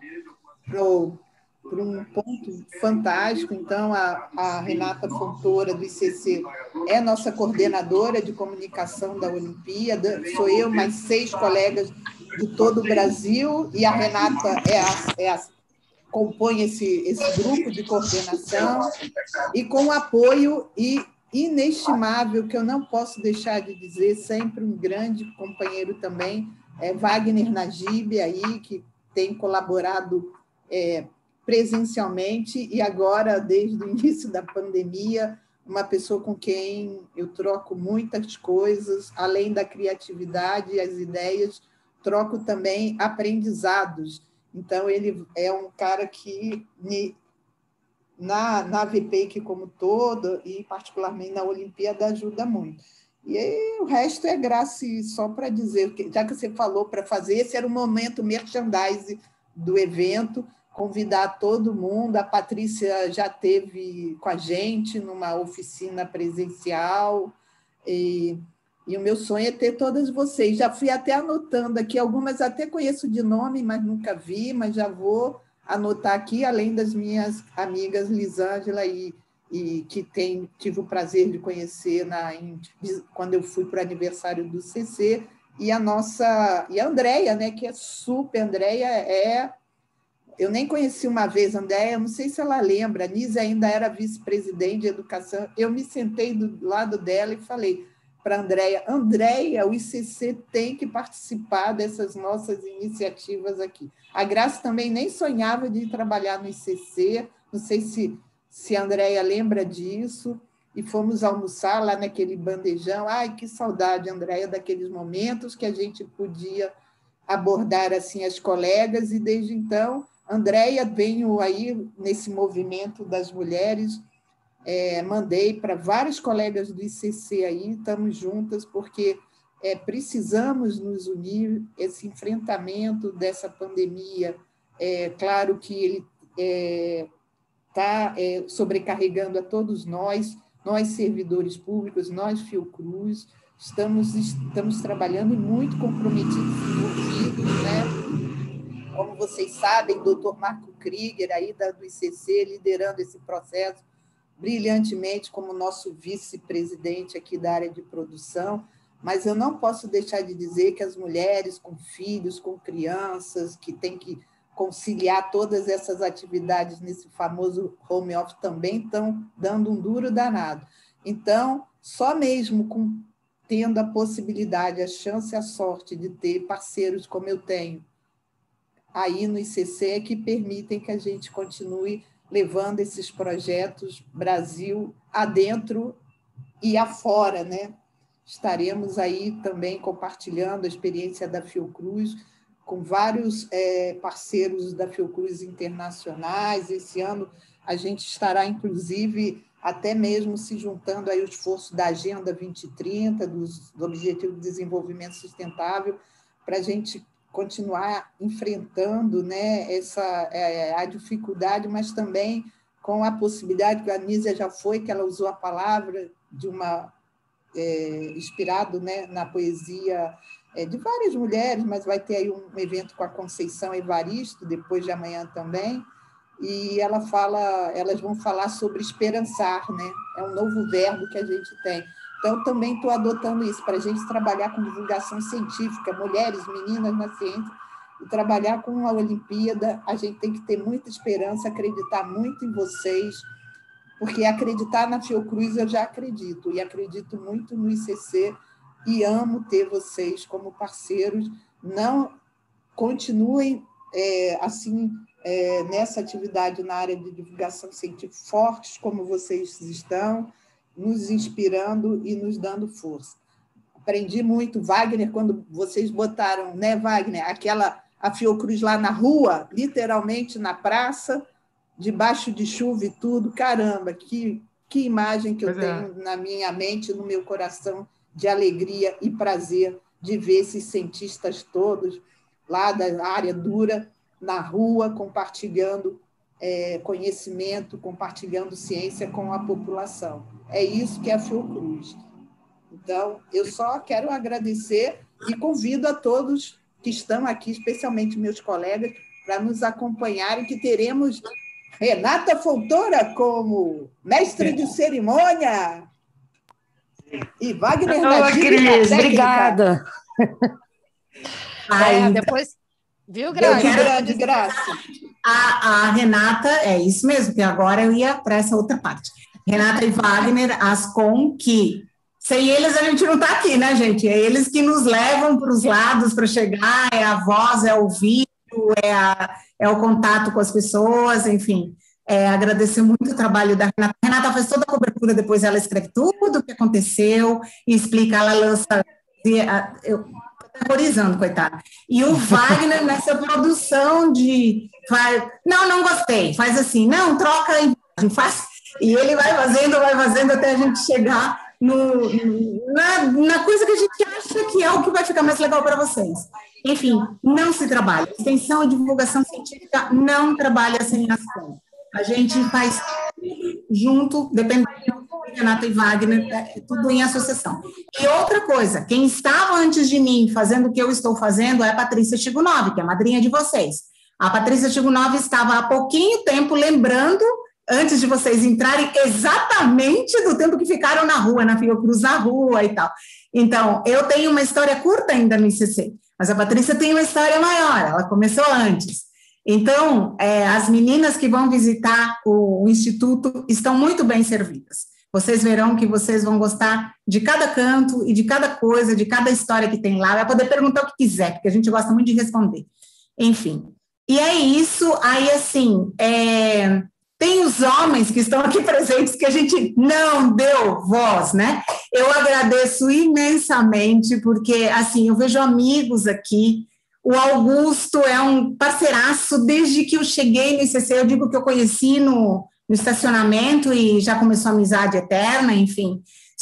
um ponto fantástico. Então, a Renata Fontoura, do ICC, é nossa coordenadora de comunicação da Olimpíada, sou eu, mais 6 colegas de todo o Brasil, e a Renata compõe esse grupo de coordenação, e com apoio inestimável, que eu não posso deixar de dizer, sempre um grande companheiro também, Wagner Najib, aí, que tem colaborado presencialmente, e agora, desde o início da pandemia, uma pessoa com quem eu troco muitas coisas, além da criatividade e as ideias, troco também aprendizados. Então, ele é um cara que, na VPEIC como todo, e particularmente na Olimpíada, ajuda muito. E aí, o resto é graça, só para dizer, já que você falou para fazer, esse era o momento merchandise do evento, convidar todo mundo. A Patrícia já esteve com a gente numa oficina presencial, e o meu sonho é ter todas vocês. Já fui até anotando aqui, algumas até conheço de nome, mas nunca vi, mas já vou anotar aqui, além das minhas amigas Lisângela e que tive o prazer de conhecer quando eu fui para o aniversário do CC, e a Andréia, né, que é super. Andréia eu nem conheci uma vez a Andréia, não sei se ela lembra, a Nise ainda era vice-presidente de educação, eu me sentei do lado dela e falei para a Andréia, o ICC tem que participar dessas nossas iniciativas aqui. A Graça também nem sonhava de trabalhar no ICC, não sei se a Andréia lembra disso, e fomos almoçar lá naquele bandejão. Ai, que saudade, Andréia, daqueles momentos que a gente podia abordar assim as colegas, e desde então, Andréia, venho aí nesse movimento das mulheres, mandei para vários colegas do ICC aí, estamos juntas, porque precisamos nos unir. Esse enfrentamento dessa pandemia, claro que ele está sobrecarregando a todos nós servidores públicos, nós Fiocruz, estamos trabalhando muito comprometidos e envolvidos, né? Como vocês sabem, o doutor Marco Krieger, aí do ICC, liderando esse processo brilhantemente como nosso vice-presidente aqui da área de produção, mas eu não posso deixar de dizer que as mulheres com filhos, com crianças, que têm que conciliar todas essas atividades nesse famoso home office também estão dando um duro danado. Então, só mesmo tendo a possibilidade, a chance, a sorte de ter parceiros como eu tenho aí no ICC é que permitem que a gente continue levando esses projetos Brasil adentro e afora, né? Estaremos aí também compartilhando a experiência da Fiocruz com vários parceiros da Fiocruz internacionais. Esse ano a gente estará, inclusive, até mesmo se juntando aí ao esforço da Agenda 2030, do Objetivo de Desenvolvimento Sustentável, para a gente continuar enfrentando, né, a dificuldade, mas também com a possibilidade, que a Anísia já foi, que ela usou a palavra de inspirado, né, na poesia de várias mulheres, mas vai ter aí um evento com a Conceição Evaristo, depois de amanhã também, e elas vão falar sobre esperançar, né? É um novo verbo que a gente tem. Então, também estou adotando isso, para a gente trabalhar com divulgação científica, mulheres, meninas na ciência, e trabalhar com a Olimpíada. A gente tem que ter muita esperança, acreditar muito em vocês, porque acreditar na Fiocruz eu já acredito, e acredito muito no ICC, e amo ter vocês como parceiros. Não continuem nessa atividade na área de divulgação científica, fortes como vocês estão, nos inspirando e nos dando força. Aprendi muito, Wagner, quando vocês botaram, né, Wagner, a Fiocruz lá na rua, literalmente na praça, debaixo de chuva e tudo, caramba, que imagem que eu tenho na minha mente, no meu coração, de alegria e prazer de ver esses cientistas todos lá da área dura, na rua, compartilhando conhecimento, compartilhando ciência com a população. É isso que é a Fiocruz. Então, eu só quero agradecer e convido a todos que estão aqui, especialmente meus colegas, para nos acompanharem, que teremos Renata Fontoura como mestre de cerimônia e Wagner Cris, obrigada. Depois... Viu, Graça? Eu quero de graça. A Renata, é isso mesmo, que agora eu ia para essa outra parte. Renata e Wagner Ascom, que sem eles a gente não está aqui, né, gente? É eles que nos levam para os lados para chegar, é a voz, é o vídeo, é o contato com as pessoas, enfim. Agradecer muito o trabalho da Renata. A Renata faz toda a cobertura, depois ela escreve tudo o que aconteceu e explica, ela lança... Terrorizando, coitada. E o Wagner nessa produção não gostei, faz assim, não, troca a imagem, faz, e ele vai fazendo até a gente chegar na coisa que a gente acha que é o que vai ficar mais legal para vocês. Enfim, não se trabalha. Extensão e divulgação científica não trabalha sem ação. A gente faz junto, dependendo de Renata e Wagner, tudo em associação. E outra coisa, quem estava antes de mim fazendo o que eu estou fazendo é a Patrícia Chigunov, que é a madrinha de vocês. A Patrícia Chigunov estava há pouquinho tempo lembrando, antes de vocês entrarem, exatamente do tempo que ficaram na rua, na Fiocruz na rua e tal. Então, eu tenho uma história curta ainda no ICC, mas a Patrícia tem uma história maior, ela começou antes. Então, as meninas que vão visitar o Instituto estão muito bem servidas. Vocês verão que vocês vão gostar de cada canto e de cada coisa, de cada história que tem lá. Vai poder perguntar o que quiser, porque a gente gosta muito de responder. Enfim. E é isso. Aí, assim, tem os homens que estão aqui presentes que a gente não deu voz, né? Eu agradeço imensamente, porque, assim, eu vejo amigos aqui. O Augusto é um parceiraço desde que eu cheguei no ICC. Eu digo que eu conheci no estacionamento e já começou a amizade eterna, enfim.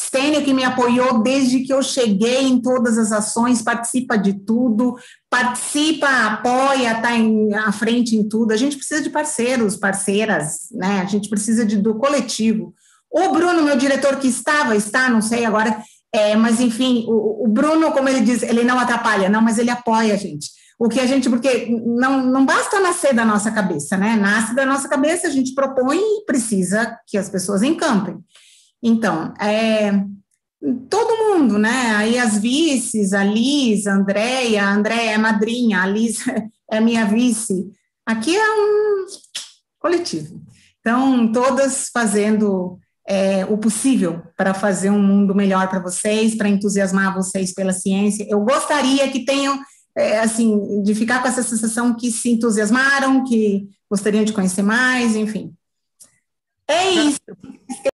Stênio, que me apoiou desde que eu cheguei em todas as ações, participa de tudo, participa, apoia, está à frente em tudo. A gente precisa de parceiros, parceiras, né? A gente precisa do coletivo. O Bruno, meu diretor, que está, não sei agora, mas enfim, o Bruno, como ele diz, ele não atrapalha, não, mas ele apoia a gente. Porque não basta nascer da nossa cabeça, né? Nasce da nossa cabeça, a gente propõe e precisa que as pessoas encampem. Então, todo mundo, né? Aí as vices, a Liz, a Andréia é madrinha, a Liz é minha vice. Aqui é um coletivo. Então, todas fazendo o possível para fazer um mundo melhor para vocês, para entusiasmar vocês pela ciência. Eu gostaria que tenham, assim, de ficar com essa sensação que se entusiasmaram, que gostariam de conhecer mais, enfim. É isso.